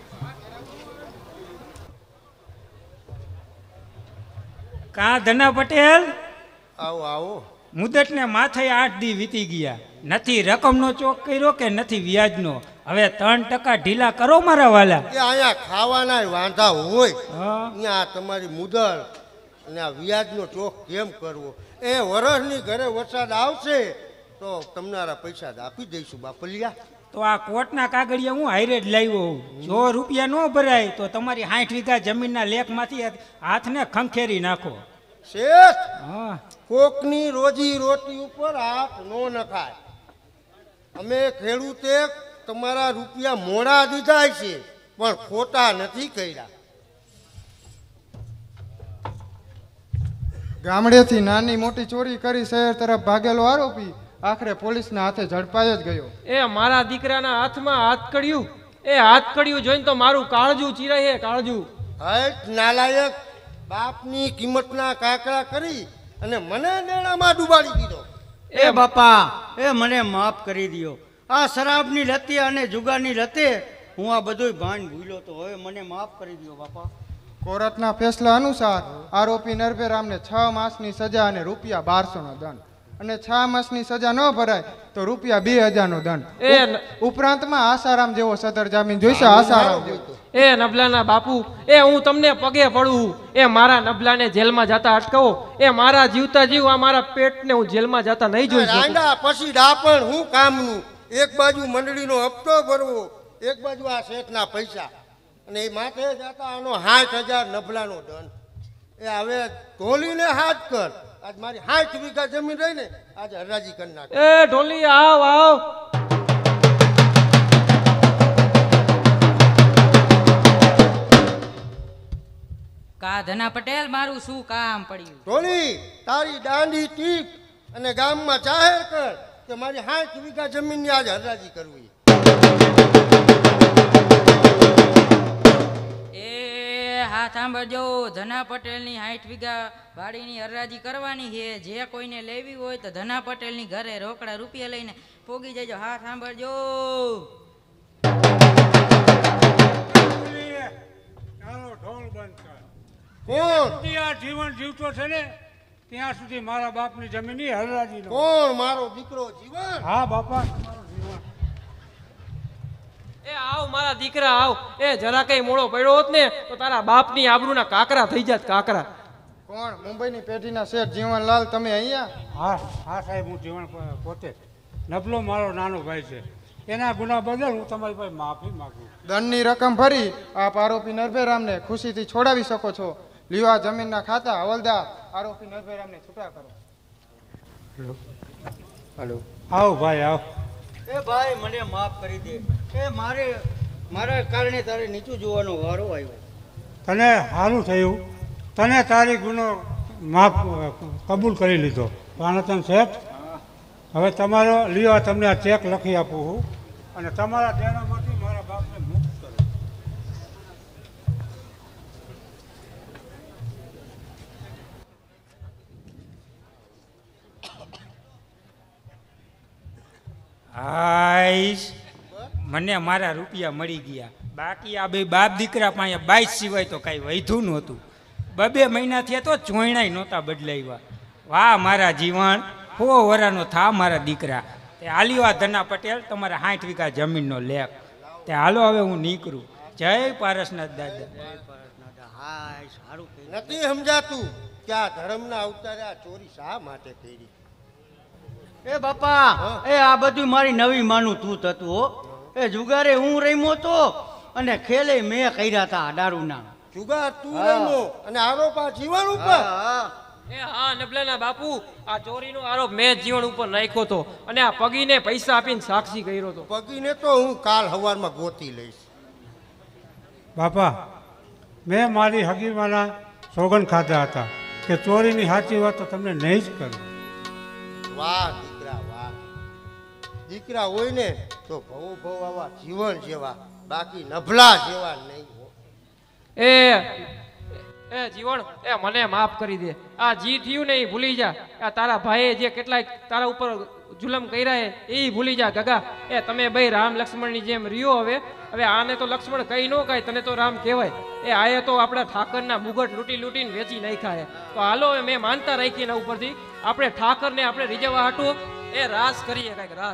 Speaker 18: કા ધના પટેલ,
Speaker 17: આવો આવો.
Speaker 18: મુદતને માથે 8 દી વીતી ગયા. નથી રકમનો ચોક કર્યો કે નથી વ્યાજનો. હવે 3% ઢીલા કરો મારા વાલા.
Speaker 17: એ અહીંયા ખાવાના વાંધા હોય, અહીંયા તમારી મુદલ અને આ વ્યાજનો ચોક કેમ કરવો? એ વરસની ઘરે વરસાદ આવશે તો તમારા પૈસા આપી દઈશું બાપલિયા.
Speaker 18: તો આ કોર્ટના કાગળિયા હું હાઈરે જ લાવ્યો હોઉં. જો રૂપિયા ન ભરાય તો તમારી 60 વીઘા જમીનના લેખમાંથી હાથને ખંખેરી નાખો.
Speaker 17: શેઠ, કોકની રોજી રોટી ઉપર હાથ ન નખાય. અમે ખેડૂતે તમારા રૂપિયા મોડા દીધા છે પણ ખોટા નથી કર્યા.
Speaker 16: ગામડેથી નાની મોટી ચોરી કરી શહેર તરફ ભાગેલો આરોપી આખરે પોલીસના હાથે ઝડપાઈ જ ગયો.
Speaker 19: એ મારા દીકરાના હાથમાં હાથકડિયું, એ હાથકડિયું જોઈને તો મારું કાળજું ચીરાય. કાળજું
Speaker 17: હટ નાલાયક, બાપની કિંમતના કાકરા કરી અને મને દેણામાં ડૂબાડી દીધો.
Speaker 14: એ બાપા, એ મને માફ કરી દો. આ શરાબની લતે અને જુગારની લતે હું આ બધું ભાન ભૂલ્યો તો હવે મને માફ કરી દો બાપા.
Speaker 16: કોર્ટના ફેસલા અનુસાર આરોપી નરભેરામને 6 માસની સજા અને રૂપિયા 1200નો દંડ અને 6 માસની સજા ન ભરાય તો રૂપિયા 2000નો દંડ. ઉપરાંતમાં આસારામ જેવો સદર જામીન જોઈશે. આસારામ જેવો.
Speaker 19: એ નબલાના બાપુ, એ હું તમને પગે પડું. એ મારા નબલાને જેલમાં જતા અટકાવો. એ મારા જીવતા જીવ આ મારા પેટને હું જેલમાં જતા નહીં જોઈ શકું.
Speaker 17: રાંડા પછી ડાપણ હું કામનું? એક બાજુ મંડળીનો હપ્તો ભરવો, એક બાજુ આ શેઠના પૈસા અને એ માથે જતા આનો 60,000 નબલાનો દંડ. એ હવે ઢોલીને હાથ કર. આજ મારી 60 વીઘા જમીન રહી ને આજે હરાજી કરી નાખ.
Speaker 19: એ ઢોલી આવ આવ.
Speaker 20: કા ધના પટેલ, મારું શું કામ પડ્યું?
Speaker 17: ઢોલી, તારી દાંડી ટીપ અને ગામમાં જાહેર કર કે મારી 60 વીઘા જમીનની આજે હરાજી કરવી.
Speaker 20: હા સાંભળજો, ધના પટેલની 60 વીઘા વાડીની હરાજી કરવાની છે. જે કોઈને લેવી હોય તો ધના પટેલની ઘરે રોકડા રૂપિયા લઈને પોગી જજો. હા સાંભળજો.
Speaker 8: આ જીવન જીવતો છે ને ત્યાં સુધી મારા બાપની જમીનની હરાજી.
Speaker 17: કોણ? મારો દીકરો જીવન?
Speaker 8: હા બાપા.
Speaker 19: એ આવ મારા દીકરા આવ. એ જરા કઈ મોડો પડ્યો હોત ને તો તારા બાપની આબરૂના કાકરા થઈ જાત. કાકરા
Speaker 16: કોણ? મુંબઈની પેઢીના શેઠ જીવનલાલ, તમે અહીંયા?
Speaker 8: હા હા સાહેબ, હું જીવન પોતે. નબલો મારો નાનો ભાઈ છે. એના ગુના બદલ હું તમારી પાસે માફી માંગુ.
Speaker 16: દંડની રકમ ભરી આપ આરોપી નરભેરામને ખુશીથી છોડાવી શકો છો. લ્યો આ જમીનના ખાતા. હવલદાર, આરોપી નરભેરામને છૂટા કરો.
Speaker 8: હેલો, આવો ભાઈ આવો.
Speaker 14: એ ભાઈ, મને માફ કરી દે. એ મારા કારણે તારે નીચું જોવાનો વારો આવ્યો.
Speaker 8: તને સારું થયું, તને તારી ગુનો માફ કબૂલ કરી લીધો. પાનતન શેઠ, હવે તમારો લ્યો, તમને આ ચેક લખી આપું છું અને તમારા દેણામાંથી મારા બાપને મુક્ત કરો.
Speaker 18: આઈશ, મને મારા રૂપિયા મળી ગયા. બાકી આ બે બાપ દીકરા પાસે 22 સિવાય તો કાંઈ વૈધું નહોતું. બબે મહિના થયા તો ચોયણાય નહોતા બદલાવ્યા. વાહ મારા જીવન, 100 વરાનો થા મારા દીકરા. તે હાલ્યો આ ધના પટેલ તમારે 60 વીઘા જમીનનો લેખ. તે હાલો હવે હું નીકળું. જય પારસનાથ દાદા.
Speaker 14: હાય સારું
Speaker 17: નથી સમજાતું કે આ ધર્મના અવતારે આ ચોરી શા માટે કરી?
Speaker 14: એ બાપા, એ આ બધું મારી નવી માનું તું થતું હો. એ જુગારે હું રમ્યો તો અને ખેલે મેં કર્યા હતા દારૂના.
Speaker 17: જુગાર તું રમ્યો અને આરોપ આ જીવન ઉપર?
Speaker 19: એ હા નબલાના બાપુ, આ ચોરીનો આરોપ મેં જીવન ઉપર નાખ્યો તો અને આ પગીને પૈસા આપીને સાક્ષી કર્યો તો.
Speaker 17: પગીને તો હું કાલ સવારમાં ગોતી લઈશ.
Speaker 8: બાપા, મેં મારી હગીમાના સોગન ખાધા હતા કે ચોરીની સાચી વાત તો તમને નહીં જ કરું.
Speaker 17: વાહ દીકરા વાહ. દીકરા હોય ને તો ભવો ભવ આવા જીવન જેવા, બાકી નભલા જેવા નહીં.
Speaker 19: એ જીવન, એ મને માફ કરી દે. આ જી થયું ને એ ભૂલી જા. આ તારા ભાઈએ જે કેટલાય તારા ઉપર જુલમ કર્યા એ ભૂલી જા ગગા. એ તમે ભાઈ રામ લક્ષ્મણની જેમ રહ્યો. હવે આને તો લક્ષ્મણ કઈ ન કહે, તને તો રામ કહેવાય. એ આયે તો આપણા ઠાકરના મુગટ લૂંટીને વેચી નાખ્યા. તો હાલો મેં માનતા રાખી એના ઉપરથી આપણે ઠાકરને આપણે રીઝવવા હાટું એ રાસ કરીએ કઈક રાસ.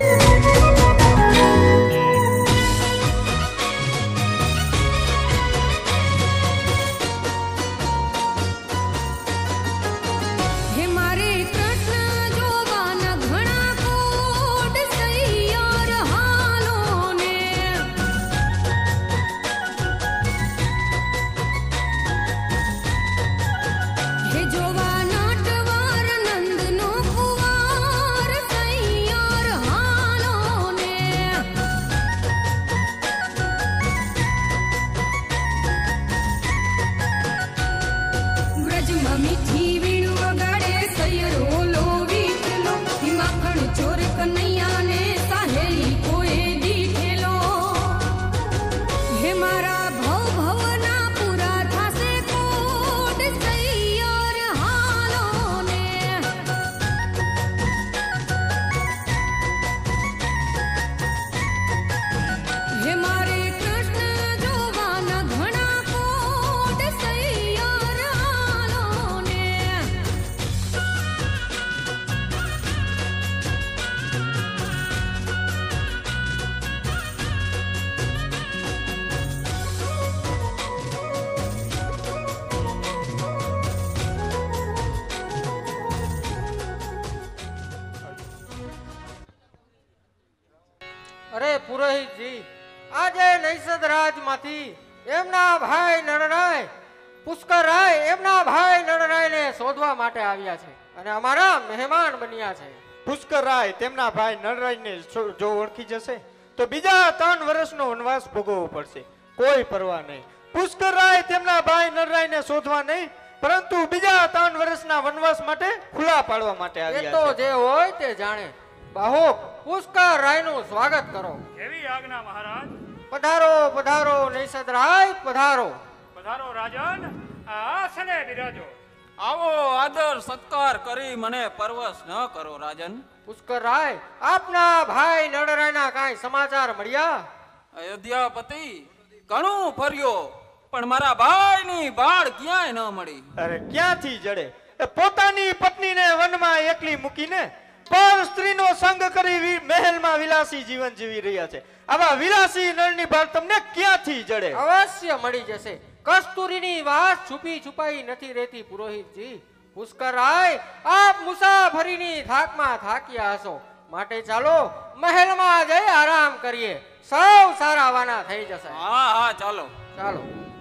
Speaker 3: અરે પુરોહિતજી, આજે નૈષદ રાજમાંથી એમના ભાઈ નરરાય પુષ્કરરાય એમના ભાઈ નરરાયને શોધવા માટે આવ્યા છે અને અમારા મહેમાન બન્યા છે.
Speaker 7: પુષ્કરરાય તેમના ભાઈ નરરાયને જો ઓળખી જશે તો બીજા 3 વર્ષનો વનવાસ ભોગવવો પડશે. કોઈ પરવા નહીં. પુષ્કરરાય તેમના ભાઈ નરરાયને શોધવા નહીં, પરંતુ બીજા 3 વર્ષના વનવાસ માટે ખુલ્લા પાડવા માટે
Speaker 3: એ
Speaker 7: આવ્યા
Speaker 3: તો
Speaker 7: છે.
Speaker 3: જે હોય તે જાણે. બાહુક પુષ્કરરાયનું સ્વાગત કરો.
Speaker 6: એવી આજ્ઞા મહારાજ.
Speaker 3: પધારો પધારો નૈષદરાય, પધારો.
Speaker 6: પધારો રાજન, આ આસને બિરાજો.
Speaker 21: આવો આદર સત્કાર કરી મને પરવશ ન કરો રાજન.
Speaker 3: પુષ્કરરાય, આપના ભાઈ નરરાયના કાંઈ સમાચાર મળ્યા?
Speaker 21: અયોધ્યાપતિ ઘણું ફર્યો પણ મારા ભાઈની બાળ ક્યાંય ન મળી.
Speaker 7: અરે ક્યાંથી જડે? એ પોતાની પત્નીને વનમાં એકલી મૂકીને પર સ્ત્રીનો સંગ કરી મહેલમાં વિલાસી જીવન જીવી રહ્યા છે. આવા વિલાસી નળની બાળ તમને ક્યાંથી જડે?
Speaker 3: અવશ્ય મળી જશે. કસ્તુરીની વાત છુપી છુપાઈ નથી રહેતી પુરોહિતજી. પુષ્કરરાય, આપ મુસાફરીની થાકમાં થાક્યા હશો, માટે ચાલો મહેલમાં જઈ આરામ કરીએ. સૌ સારા વાના થઈ જશે.
Speaker 21: હા હા ચાલો
Speaker 3: ચાલો.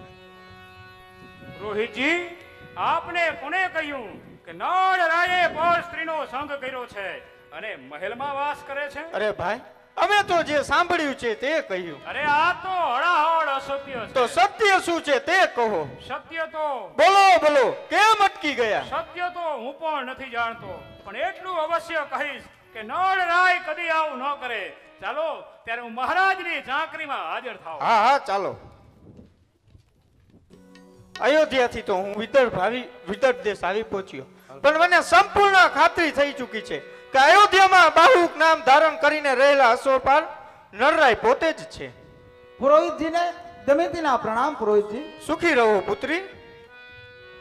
Speaker 6: રોહિતજી, આપને કોને કહ્યું કે નરરાયે પર સ્ત્રીનો સંગ કર્યો છે અને મહેલમાં વાસ કરે છે?
Speaker 7: અરે ભાઈ, અમે તો જે સાંભળ્યું છે તે કહ્યું.
Speaker 6: અરે આ તો હળાહળ અસત્ય છે.
Speaker 7: તો સત્ય શું છે તે કહો.
Speaker 6: સત્ય તો
Speaker 7: બોલો બોલો, કેમ અટકી ગયા?
Speaker 6: સત્ય તો હું પણ નથી જાણતો, પણ એટલું અવશ્ય કહીશ કે નરરાય કદી આવું ન કરે. ચાલો ત્યારે હું મહારાજની ઝાંખરીમાં હાજર થાઉં.
Speaker 7: હા હા ચાલો. અયોધ્યાથી તો હું વિદર્ભ દેશ આવી પહોંચ્યો, પણ મને સંપૂર્ણ ખાતરી થઈ ચૂકી છે કે અયોધ્યામાં બાહુક નામ ધારણ કરીને રહેલા અસોપાલ નરરાય પોતે જ છે.
Speaker 1: પુરોહિતજીને દમયંતીના પ્રણામ. પુરોહિતજી
Speaker 7: સુખી રહો પુત્રી.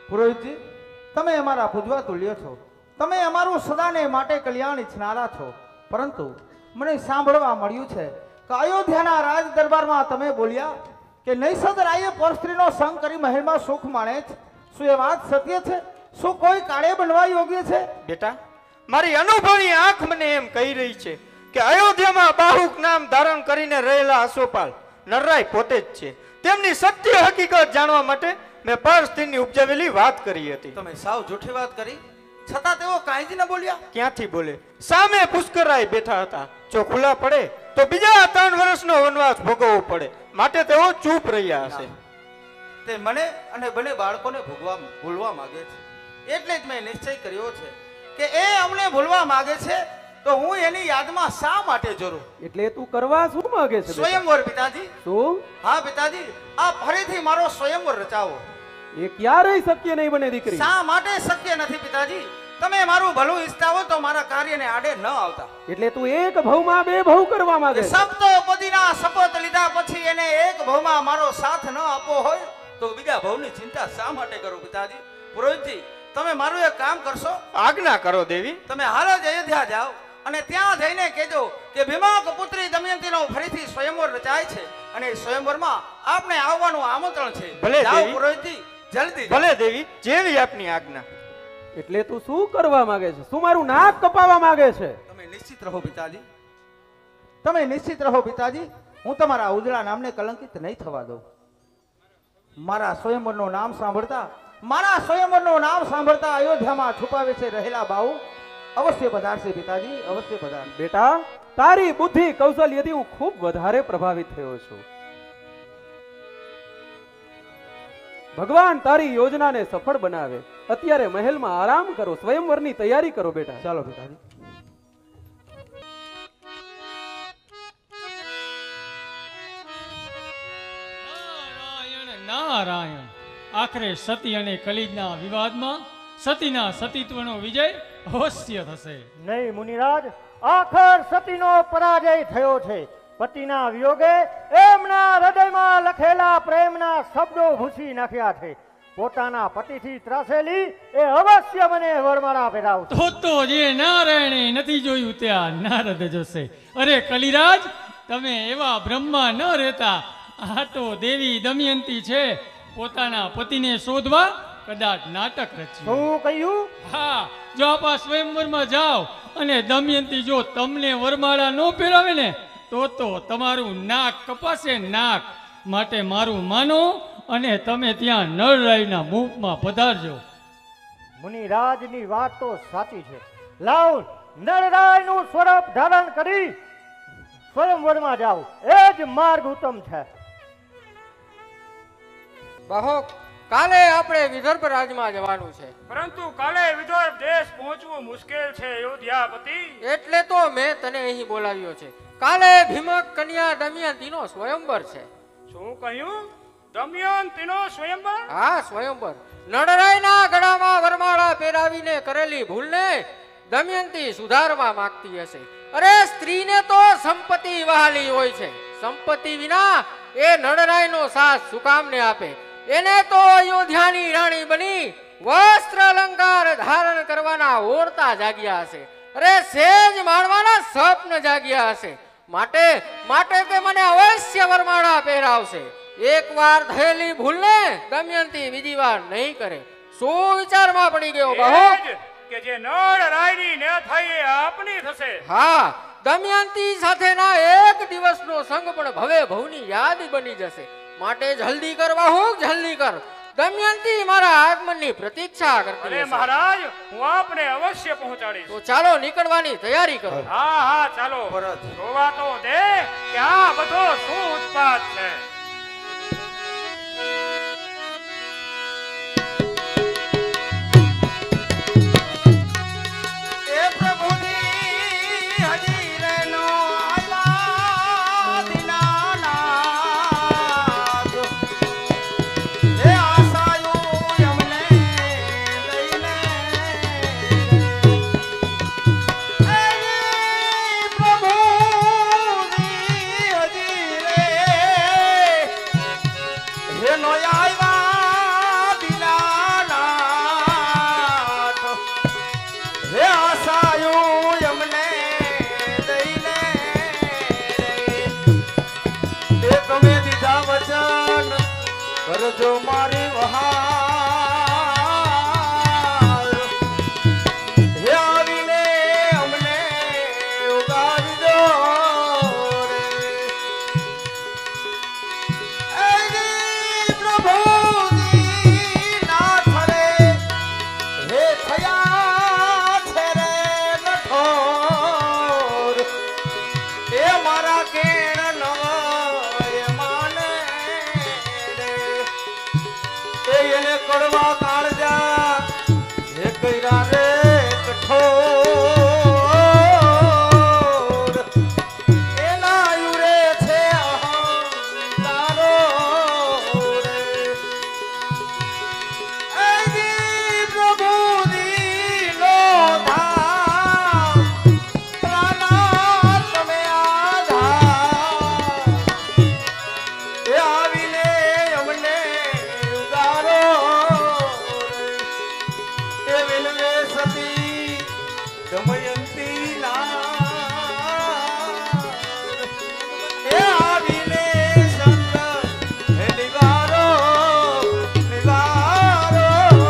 Speaker 1: પુરોહિતજી, તમે અમારા પૂજવા તુલ્ય છો, તમે અમારું સદાને માટે કલ્યાણ ઈચ્છનારા છો, પરંતુ મને સાંભળવા મળ્યું છે કે અયોધ્યાના રાજ દરબારમાં તમે બોલ્યા કે નૈષદ રાયે પરસ્ત્રીનો સંગ કરી મહેલમાં સુખ માણે છે. શું એ વાત સત્ય છે? શું કોઈ કાળે બનવા યોગ્ય છે?
Speaker 3: બેટા, મારી અનુભવી આંખ મને એમ કહી રહી છે કે અયોધ્યામાં બાહુક નામ ધારણ કરીને રહેલા અશોપાલ નરરાય પોતે જ છે. તેમની સત્ય હકીકત જાણવા માટે મેં પરસ્ત્રીની ઉપજાવેલી વાત કરી હતી.
Speaker 1: તમે સાવ જૂઠી વાત કરી, છતાં તેઓ કાંઈ જ ન બોલ્યા.
Speaker 3: ક્યાંથી બોલે? સામે પુષ્કરાય બેઠા હતા. જો ખુલ્લા પડે તો બીજા 3 વર્ષનો વનવાસ ભોગવવો પડે, માટે તેઓ ચૂપ રહ્યા હશે.
Speaker 1: તે મને અને બંને બાળકોને ભૂલવા માંગે છે, એટલે જ મેં નિશ્ચય કર્યો છે કે એ અમને ભૂલવા માંગે છે તો હું એની યાદમાં શા માટે જોરું?
Speaker 10: એટલે તું કરવા શું માંગે છે?
Speaker 1: સ્વયંવર પિતાજી.
Speaker 10: શું?
Speaker 1: હા પિતાજી, આ ફરીથી મારો સ્વયંવર રચાવો.
Speaker 10: એ ક્યારેય શક્ય નહીં બને દીકરી.
Speaker 1: શા માટે શક્ય નથી પિતાજી? તમે મારું ભલું ઈચ્છતા હો તો મારા કાર્યને આડે ન આવતા.
Speaker 10: એટલે તું એક ભવમાં 2 ભવ કરવા માંગે છે?
Speaker 1: સપ્તપદીના શપથ લીધા પછી એને એક ભવમાં મારો સાથ ન આપવો હોય તો બીજા ભવની ચિંતા શા માટે કરું પિતાજી? પુરોહિતજી, તમે મારું એક કામ કરશો?
Speaker 3: આજ્ઞા કરો દેવી.
Speaker 1: તમે હાલ જ અયોધ્યા જાઓ અને ત્યાં જઈને કહેજો કે ભીમાક પુત્રી દમયંતીનો ફરીથી સ્વયંવર રચાય છે અને સ્વયંવરમાં આપને આવવાનું આમંત્રણ છે.
Speaker 3: ભલે
Speaker 1: જાઓ
Speaker 3: દેવી.
Speaker 1: પુરોહિતજી, જલ્દી.
Speaker 3: ભલે દેવી, જેવી આપની આજ્ઞા.
Speaker 10: એટલે તું શું કરવા માંગે છે? શું મારું નાક કપાવવા માંગે છે?
Speaker 1: તમે નિશ્ચિત રહો પિતાજી, તમે નિશ્ચિત રહો પિતાજી. હું તમારા ઉજળા નામને કલંકિત નહીં થવા દઉં. મારા સ્વયંવરનું નામ સાંભળતા અયોધ્યામાં છુપાવે છે રહેલા બાહુ અવશ્ય પધારશે પિતાજી, અવશ્ય પધારશે.
Speaker 10: બેટા, તારી બુદ્ધિ કૌશલ્યથી હું ખૂબ વધારે પ્રભાવિત થયો છું. ભગવાન તારી યોજનાને સફળ બનાવે. અત્યારે મહેલમાં આરામ કરો, સ્વયંવરની તૈયારી કરો બેટા.
Speaker 1: ચાલો પિતાજી.
Speaker 9: નારાયણ. આખરે સતી અને કલિજના વિવાદમાં સતીના સતીત્વનો વિજય અવશ્ય થશે.
Speaker 7: નહીં મુનિરાજ, આખર સતીનો પરાજય થયો છે. પતિના વિયોગે એમના હૃદયમાં લખેલા પ્રેમના શબ્દો ભૂસી નાખ્યા છે. પોતાના પતિથી ત્રાસેલી એ અવશ્ય મને વરમાળા પહેરાવશે.
Speaker 9: તો જે નારાયણે નથી જોયું ત્યાં નારદ જોશે. અરે કલિરાજ, તમે એવા બ્રહ્મા ન રહેતા. આ તો દેવી દમયંતી છે. પોતાના પતિને શોધવા કદાચ નાટક રચ્યું.
Speaker 7: શું કહ્યું?
Speaker 9: હા, જો આપા સ્વયંવરમાં જાઓ અને દમયંતી જો તમને વરમાળા ન પહેરાવે ને તો તમારું નાક કપાશે, નાક. માટે મારું માનો અને તમે ત્યાં નળરાયના મુખમાં પધારજો.
Speaker 7: મુનિરાજની વાત તો સાચી છે. લાવ, નળરાયનું સ્વરૂપ ધારણ કરી સ્વયંવરમાં જાઓ, એ જ માર્ગ ઉત્તમ છે.
Speaker 3: બહુ કાલે આપણે વિદર્ભ રાજમાં જવાનું છે.
Speaker 6: પરંતુ કાલે વિદર્ભ દેશ પહોંચવું મુશ્કેલ છે અયોધ્યાપતિ.
Speaker 3: એટલે તો મેં તને અહીં બોલાવ્યો છે. કાલે ભીમક કન્યા દમયંતીનો સ્વયંવર છે.
Speaker 6: શું કહ્યું? દમયંતીનો સ્વયંવર?
Speaker 3: હા, સ્વયંવર. નળરાયના ગળામાં વરમાળા પહેરાવીને કરેલી ભૂલને દમયંતી સુધારવા માંગતી હશે. અરે સ્ત્રીને તો સંપત્તિ વહાલી હોય છે. સંપત્તિ વિના એ નળરાયનો સાથ શું કામને આપે? એને તો અયોધ્યાની રાણી બની વસ્ત્ર અલંકાર ધારણ કરવાના ઓરતા જાગ્યા હશે. અરે સેજ માણવાના સ્વપ્ન જાગ્યા હશે. માટે તે મને અવશ્ય વરમાળા પહેરાવશે. એકવાર થયેલી ભૂલને દમયંતી બીજી વાર નહીં કરે. શું વિચારમાં પડી ગયો બહુ?
Speaker 6: કે જે નળરાયની ન થઈ એ આપની થશે.
Speaker 3: હા, દમયંતી સાથેના એક દિવસનો સંગ પણ ભવે ભવની યાદ બની જશે. માટે જલ્દી કરવા હું જલ્દી કર. દમયંતી મારા આગમનની પ્રતીક્ષા કરતી
Speaker 6: અરે
Speaker 3: હશે.
Speaker 6: મહારાજ, હું આપને અવશ્ય પહોંચાડીશ.
Speaker 3: તો ચાલો નીકળવાની તૈયારી કરો.
Speaker 6: હા, ચાલો. જોવા તો દે કે આ બધો શું ઉત્પાત છે.
Speaker 1: નો આવ્યા દિલાના કરજો મારી વહાલ હે આવીને અમને ઉગાવી દો રે એ પ્રભુજી નાથ રે હે થયા છે રે કઠોર એ મારા કેણ નવય માને રે એને કડવા કાળજા હે કૈરા રે કઠોર એના યુરે છે અહંકારો રે એ પ્રભુજી નો ધામ પ્રાણા તમે આધાર એ આવીને અમને ઉગારો એ વિલવે સતી દમયંતી એ આવીને શંકર હે નિવારો નિવારો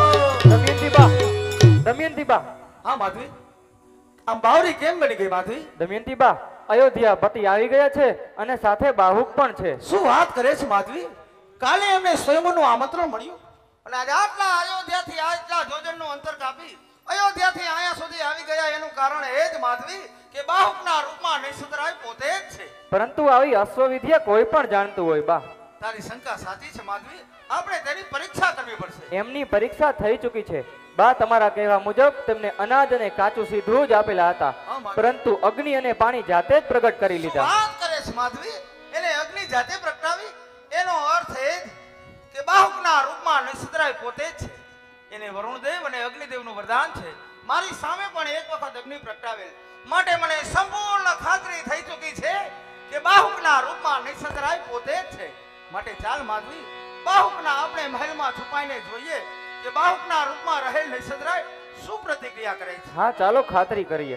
Speaker 3: દમયંતી બા
Speaker 1: હા માધવી આમ બાવરી કેમ બની ગઈ માધવી
Speaker 3: દમયંતી બા અયોધ્યા પતિ આવી ગયા છે અને સાથે બાહુક પણ છે.
Speaker 1: શું વાત કરે છે માધવી કાલે એમને સ્વયંવરનું આમંત્રણ મળ્યું અને આજે આટલા અયોધ્યાથી આટલા જોજનનું અંતર કાપી અયોધ્યાથી અહીંયા સુધી આવી ગયા એનું કારણ એ જ માધવી કે બાહુકના રૂપમાં નિષદરાય પોતે જ છે.
Speaker 3: પરંતુ આવી અશ્વવિદ્યા કોઈ પણ જાણતું હોય બા.
Speaker 1: તારી શંકા સાચી છે માધવી આપણે તેની પરીક્ષા કરવી પડશે.
Speaker 3: એમની પરીક્ષા થઈ ચૂકી છે બા. તમારા કહેવા મુજબ તેમને અનાજ અને કાચું સીધું જ આપેલા હતા, પરંતુ અગ્નિ અને પાણી જાતે જ પ્રગટ કરી લીધા.
Speaker 1: વાત કરે છે માધવી એને અગ્નિ જાતે પ્રગટાવી એનો અર્થ એ જ કે બાહુકના રૂપમાં નિષદરાય પોતે જ છે. એને વરુણદેવ અને અગ્નિદેવનું વરદાન છે. મારી સામે પણ એક વખત અગ્નિ પ્રગટાવેલ માટે મને સંપૂર્ણ ખાતરી થઈ ચૂકી છે કે બાહુકના રૂપમાં નિષદરાય પોતે જ છે. માટે ચાલ માધવી બાહુકના આપણે મહેલમાં છુપાઈને જોઈએ કે બાહુકના રૂપમાં રહેલ નિષદરાય શું પ્રતિક્રિયા કરે છે.
Speaker 3: હા ચાલો ખાતરી કરીએ.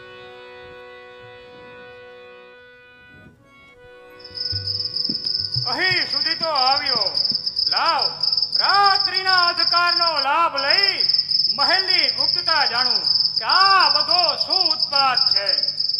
Speaker 6: અહીં સુધી તો આવ્યો. લાવ રાત્રિના અંધકારનો લાભ લઈ મહેલની ગુપ્તતા જાણું કે આ બધો શું ઉત્પાત છે.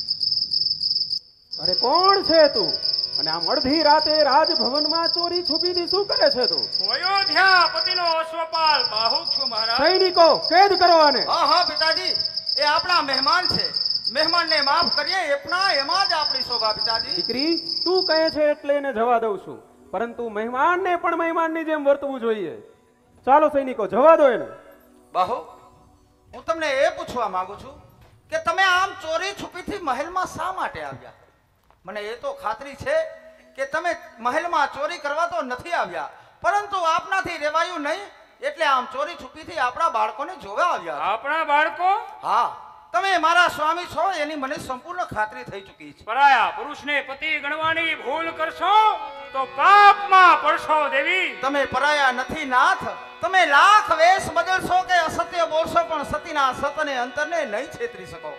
Speaker 10: અરે કોણ છે તું અને આમ અડધી રાતે રાજભવનમાં ચોરી છુપીની શું કરે છે તું?
Speaker 6: અયોધ્યા પતિનો અશ્વપાલ બાહુક છું મહારાજ.
Speaker 10: સૈનિકો કેદ કરો આને.
Speaker 1: હા પિતાજી એ આપણા મહેમાન છે. મહેમાનને માફ કરીએ એપના એમાં જ આપણી શોભા પિતાજી.
Speaker 10: દીકરી તું કહે છે એટલે એને જવા દઉં છું, પરંતુ મહેમાનને પણ મહેમાનની જેમ વર્તવું જોઈએ. ચાલો સૈનિકો જવા દો એને.
Speaker 1: બાહુ હું તમને એ પૂછવા માંગુ છું કે તમે આમ ચોરી છુપીથી મહેલમાં શા માટે આવ્યા? મને એ તો ખાતરી છે કે તમે મહેલમાં ચોરી કરવા તો નથી આવ્યા, પરંતુ આપનાથી રેવાયું નહીં એટલે આમ ચોરી છુપીથી આપણા બાળકોને જોવા આવ્યા.
Speaker 6: આપણા બાળકો?
Speaker 1: હા, તમે મારા સ્વામી છો એની મને સંપૂર્ણ ખાતરી થઈ ચૂકી છે.
Speaker 6: પરાયા પુરુષને પતિ ગણવાની ભૂલ કરશો તો પાપમાં પડશો દેવી.
Speaker 1: તમે પરાયા નથી નાથ. તમે લાખ વેશ બદલશો કે અસત્ય બોલશો પણ સતીના સત અને અંતરને નહીં છેતરી શકો.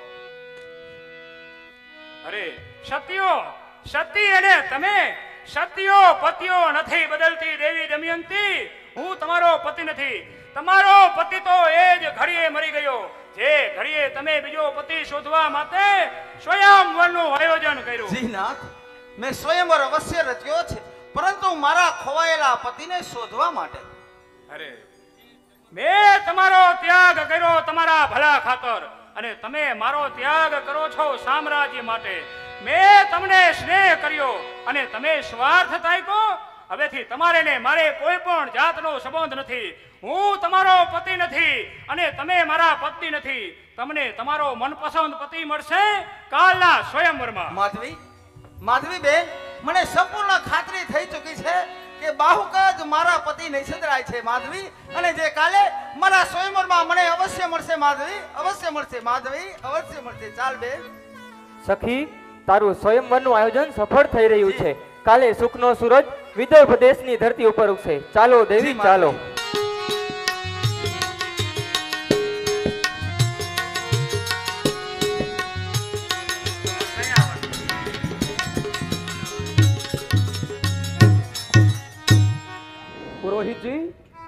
Speaker 6: અરે સત્યો સતી અને તમે સત્યો પતિઓ નથી બદલતી દેવી દમયંતી. હું તમારો પતિ નથી. તમારો પતિ તો એ જ ઘડીએ મરી ગયો જે ઘડીએ તમે બીજો પતિ શોધવા માટે સ્વયંવરનું આયોજન કર્યું.
Speaker 1: જી નાથ, મેં સ્વયંવર અવશ્ય રચ્યો છે, પરંતુ મારા ખોવાયેલા પતિને શોધવા માટે.
Speaker 6: અરે મેં તમારો ત્યાગ કર્યો તમારા ભલા ખાતર અને તમે મારો ત્યાગ કરો છો સામ્રાજ્ય માટે. મેં તમને સ્નેહ કર્યો અને તમે સ્વાર્થ તાક્યો. હવેથી તમારે ને મારે કોઈ પણ જાતનો સંબંધ નથી. હું તમારો પતિ નથી અને તમે મારા પત્ની નથી. તમને તમારો મનપસંદ પતિ મળશે કાલના સ્વયંવરમાં.
Speaker 1: માધવી બેન, મને સંપૂર્ણ ખાતરી થઈ ચૂકી છે કે બાહુક જ મારા પતિ નિષદરાય છે માધવી, અને જે કાલે મારા સ્વયંવરમાં મને અવશ્ય મળશે માધવી, અવશ્ય મળશે માધવી, અવશ્ય મળશે. ચાલ બેન.
Speaker 3: સખી, તારું સ્વયંવરનું આયોજન સફળ થઈ રહ્યું છે. કાલે સુખનો સૂરજ વિદર્ભ દેશની ધરતી ઉપર ઉગશે. ચાલો દેવી ચાલો.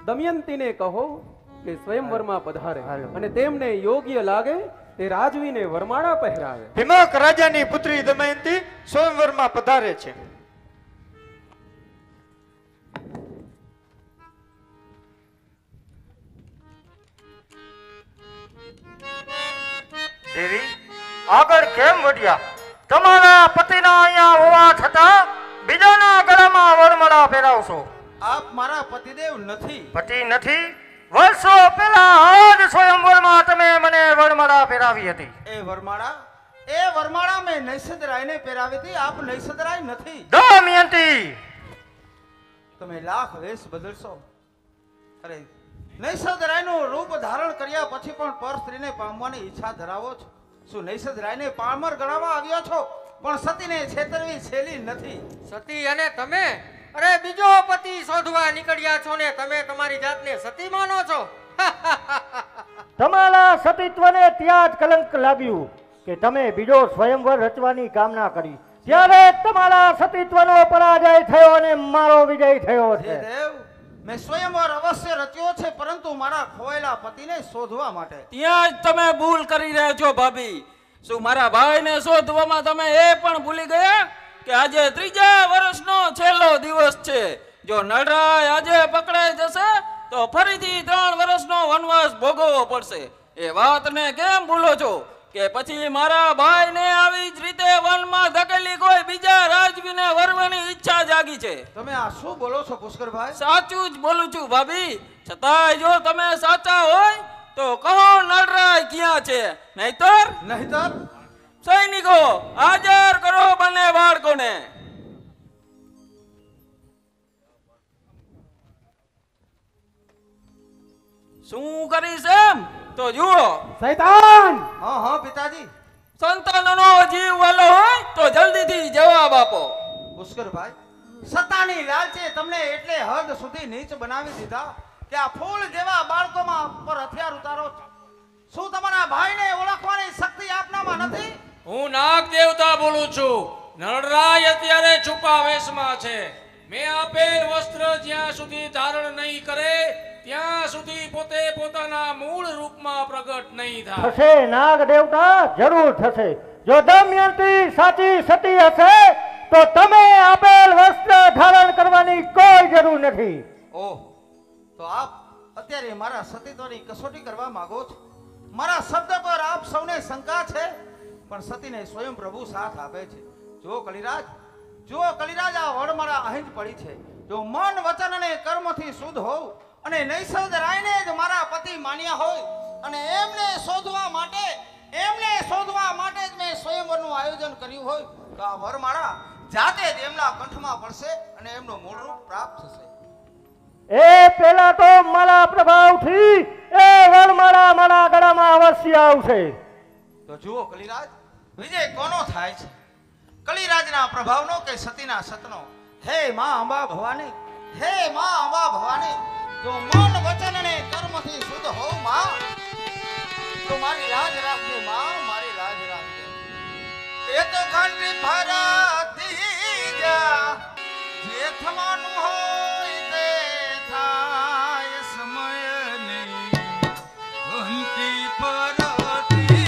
Speaker 10: દમયંતીને કહો કે સ્વયંવરમાં પધારે અને તેમને યોગ્ય લાગે તે રાજવીને વરમાળા પહેરાવે.
Speaker 6: ભીમક રાજાની પુત્રી દમયંતી સ્વયંવરમાં પધારે છે. દેવી આગળ કેમ વધ્યા? તમારા પતિના અહીંયા હોવા છતાં બીજાના ગળામાં વરમાળા ફેરાવશો.
Speaker 1: આપ મારા પતિદેવ નથી.
Speaker 6: પતિ નથી? વર્ષો પહેલા આજ સ્વયંવરમાં તમે મને વરમાળા ફેરાવી હતી.
Speaker 1: એ વરમાળા મેં નૈષધરાયને પહેરાવી હતી. આપ નૈષધરાય નથી.
Speaker 6: દમયંતી
Speaker 1: તમે લાખ વેશ બદલશો. અરે નૈષધરાયનું રૂપ ધારણ કર્યા પછી પણ પર સ્ત્રીને પામવાની ઈચ્છા ધરાવો છો. શું નૈષધરાયને પામર ગણાવવા આવ્યો છો? પણ સતીને છેતરવી સહેલી નથી.
Speaker 3: સતી અને તમે અરે બીજો પતિ શોધવા નીકળ્યા છો ને તમે તમારી જાતને સતી માનો છો?
Speaker 7: તમારા સતીત્વને ત્યાં જ કલંક લાગ્યું કે તમે બીજો સ્વયંવર રચવાની કામના કરી. ત્યારે તમારા સતીત્વનો પરાજય થયો અને મારો વિજય થયો છે.
Speaker 1: મેં સ્વયંવર અવશ્ય રચ્યો છે, પરંતુ મારા ખોયેલા પતિને શોધવા માટે.
Speaker 21: ત્યાં જ તમે ભૂલ કરી રહ્યા છો ભાભી. શું મારા ભાઈને શોધવામાં તમે એ પણ ભૂલી ગયા કે આજે 3જા વર્ષનો છેલ્લો દિવસ છે? જો નળરાય આજે પકડાઈ જશે તો ફરીથી 3 વર્ષનો વનવાસ ભોગવવો પડશે. એ વાતને કેમ ભૂલો છો કે પછી મારા ભાઈને આવી જ રીતે વનમાં ધકેલી કોઈ બીજા રાજવીને વરવાની ઈચ્છા જાગી છે?
Speaker 1: તમે આ શું બોલો છો પુષ્કરભાઈ?
Speaker 21: સાચું જ બોલું છું ભાભી. છતાંય જો તમે સાચા હોય તો કહો નળરાય ક્યાં છે? નહીતર સૈનિકો હાજર કરો બંને બાળકોને. શું કરીશ એમ તો જુઓ.
Speaker 1: શૈતાન! હા પિતાજી.
Speaker 21: સંતાનનો જીવ વાલો હોય તો જલ્દીથી જવાબ આપો.
Speaker 1: પુષ્કરભાઈ, સત્તાની લાલચે તમને એટલે હદ સુધી નીચ બનાવી દીધા કે આ ફૂલ જેવા બાળકોમાં પર હથિયાર ઉતારો છો. શું તમારા ભાઈને ઓળખવાની શક્તિ આપનામાં નથી?
Speaker 5: હું નાગ દેવતા બોલું છું. નળરાય અત્યારે છુપા વેશમાં છે. મેં આપેલ વસ્ત્ર જ્યાં સુધી ધારણ નહીં કરે ત્યાં સુધી પોતે પોતાના મૂળ રૂપમાં પ્રગટ નહીં થાય.
Speaker 7: થશે નાગ દેવતા, જરૂર થશે. જો દમયંતી સાચી સતી હશે તો તમે આપેલ વસ્ત્ર ધારણ કરવાની કોઈ જરૂર નથી.
Speaker 1: ઓહ, તો આપ અત્યારે મારા સતીત્વની કસોટી કરવા માંગો છો? મારા શબ્દ પર આપ સૌને શંકા છે, પણ સતીને સ્વયં પ્રભુ સાથ આપે છે. જો કલિરાજ આ વડમાળા અહીં જ પડી છે. જો મન વચન અને કર્મથી શુદ્ધ હોવ અને નૈષધરાયને જ મારા પતિ માન્યા હોય અને એમને શોધવા માટે જ મેં સ્વયંવરનું આયોજન કર્યું હોય તો આ વરમાળા જાતે જ એમના કંઠમાં પડશે અને એમનું મૂળ રૂપ પ્રાપ્ત થશે.
Speaker 7: એ પેલા તો મારા પ્રભાવથી એ વરમાળા મારા ગળામાં અવશ્ય આવશે.
Speaker 1: તો જુઓ કલિરાજ, વિજય કોનો થાય છે? કલિરાજના પ્રભાવનો કે સતીના સતનો? હે માં અંબા ભવાની, જો મન વચન અને કર્મથી શુદ્ધ હોવ માં તો મારી લાજ રાખજે માં, મારી લાજ રાખજે. એ તો ઘંટી ભરાતી જા, જે થવાનું હોય તે થાય, સમય નહીં ઘંટી ભરાતી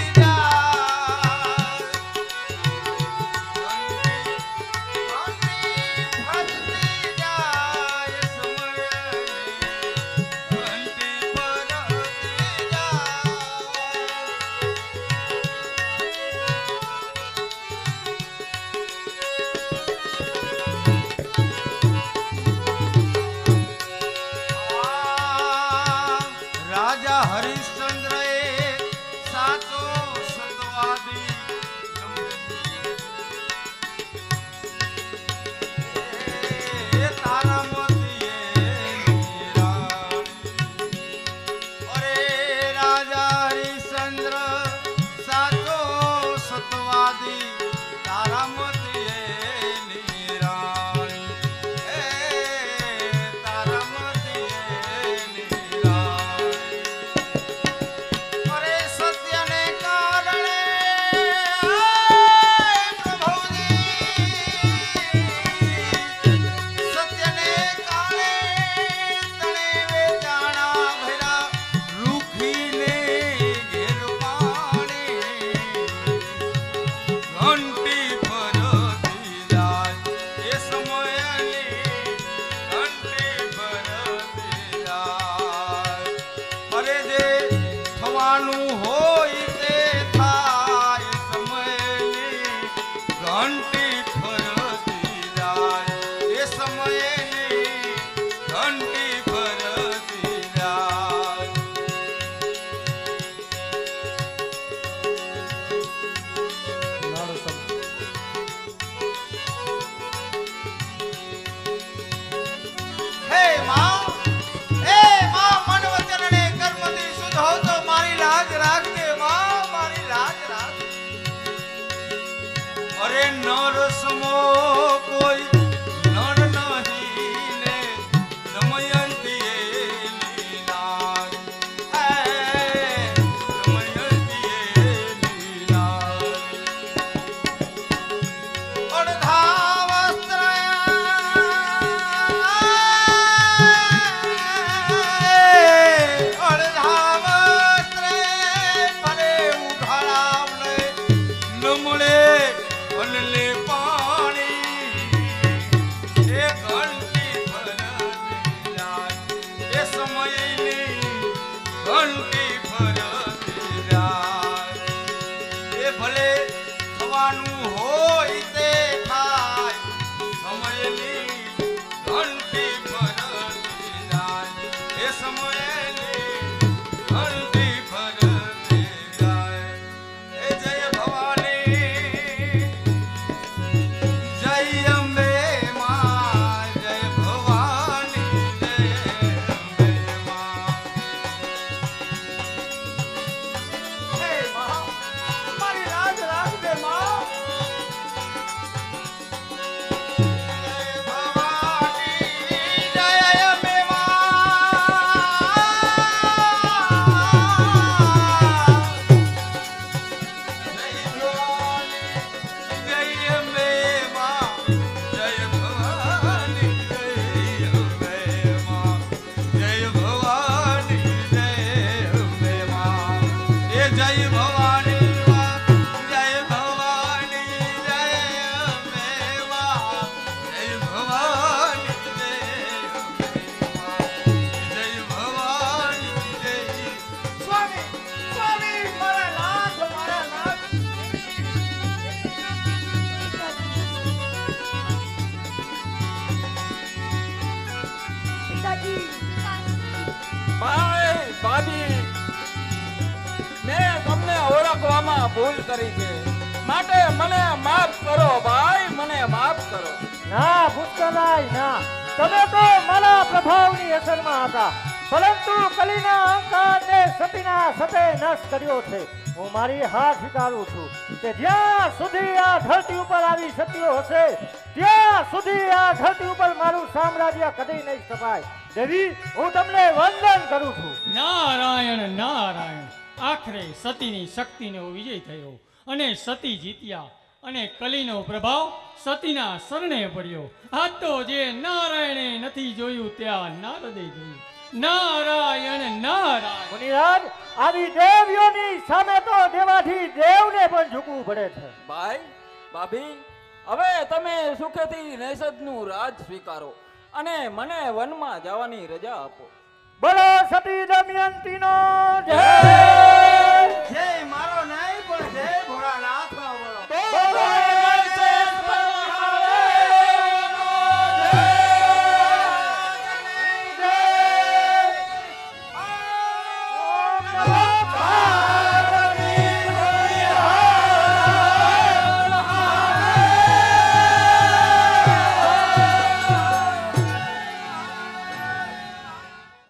Speaker 1: નરસમો કોઈ નર નહીં ને દમયંતીએ લીલા દમયંતીએ લીલા અડધા વસ્ત્ર અડધા વસ્ત્રે પરે ઉઘાડાવને નમળે અનલે પાણી એ ઘંટી ભરતી જાય એ સમયની ઘંટી ભરતી જાય એ ભલે થવાનું હોય તે થાય સમયની ઘંટી ભરતી જાય એ સમયની ઘંટી ભરતી જાય એ જય ભવાની જય અંબે માં જય ભવાની જય અંબે માં હે માં મારી રાજ રાખજે માં
Speaker 21: ભાઈ ભાભી મેં તમને ઓળખવામાં ભૂલ કરી છે માટે મને માફ કરો ભાઈ મને માફ કરો
Speaker 7: ના પુષ્કરાય ના, તમે તો મારા પ્રભાવની અસરમાં હતા, પરંતુ કલીના અહંકારને સતીના સતે નષ્ટ કર્યો છે. હું મારી હાથ સ્વીકારું છું કે જ્યાં સુધી આ ધરતી ઉપર આવી સતીઓ હશે ત્યાં સુધી આ ધરતી ઉપર મારું સામ્રાજ્ય કદી નહીં સ્થપાય. દેવી, હું તમને વંદન કરું છું.
Speaker 9: નારાયણ નારાયણ. આખરે સતીની શક્તિનો વિજય થયો અને સતી જીત્યા અને કલીનો પ્રભાવ સતીના શરણે પડ્યો. આ તો જે નારાયણે નથી જોયું ત્યાં નારદે જોયું. નારાયણ નારાયણ.
Speaker 7: મુનિરાજ, આવી દેવીઓની સામે તો દેવાથી દેવને પણ ઝૂકવું પડે છે.
Speaker 21: ભાઈ ભાભી, હવે તમે સુખેથી નૈષદનું રાજ સ્વીકારો અને મને વનમાં જવાની રજા આપો.
Speaker 7: બોલો સતી દમયંતીનો જય.
Speaker 1: જય મારો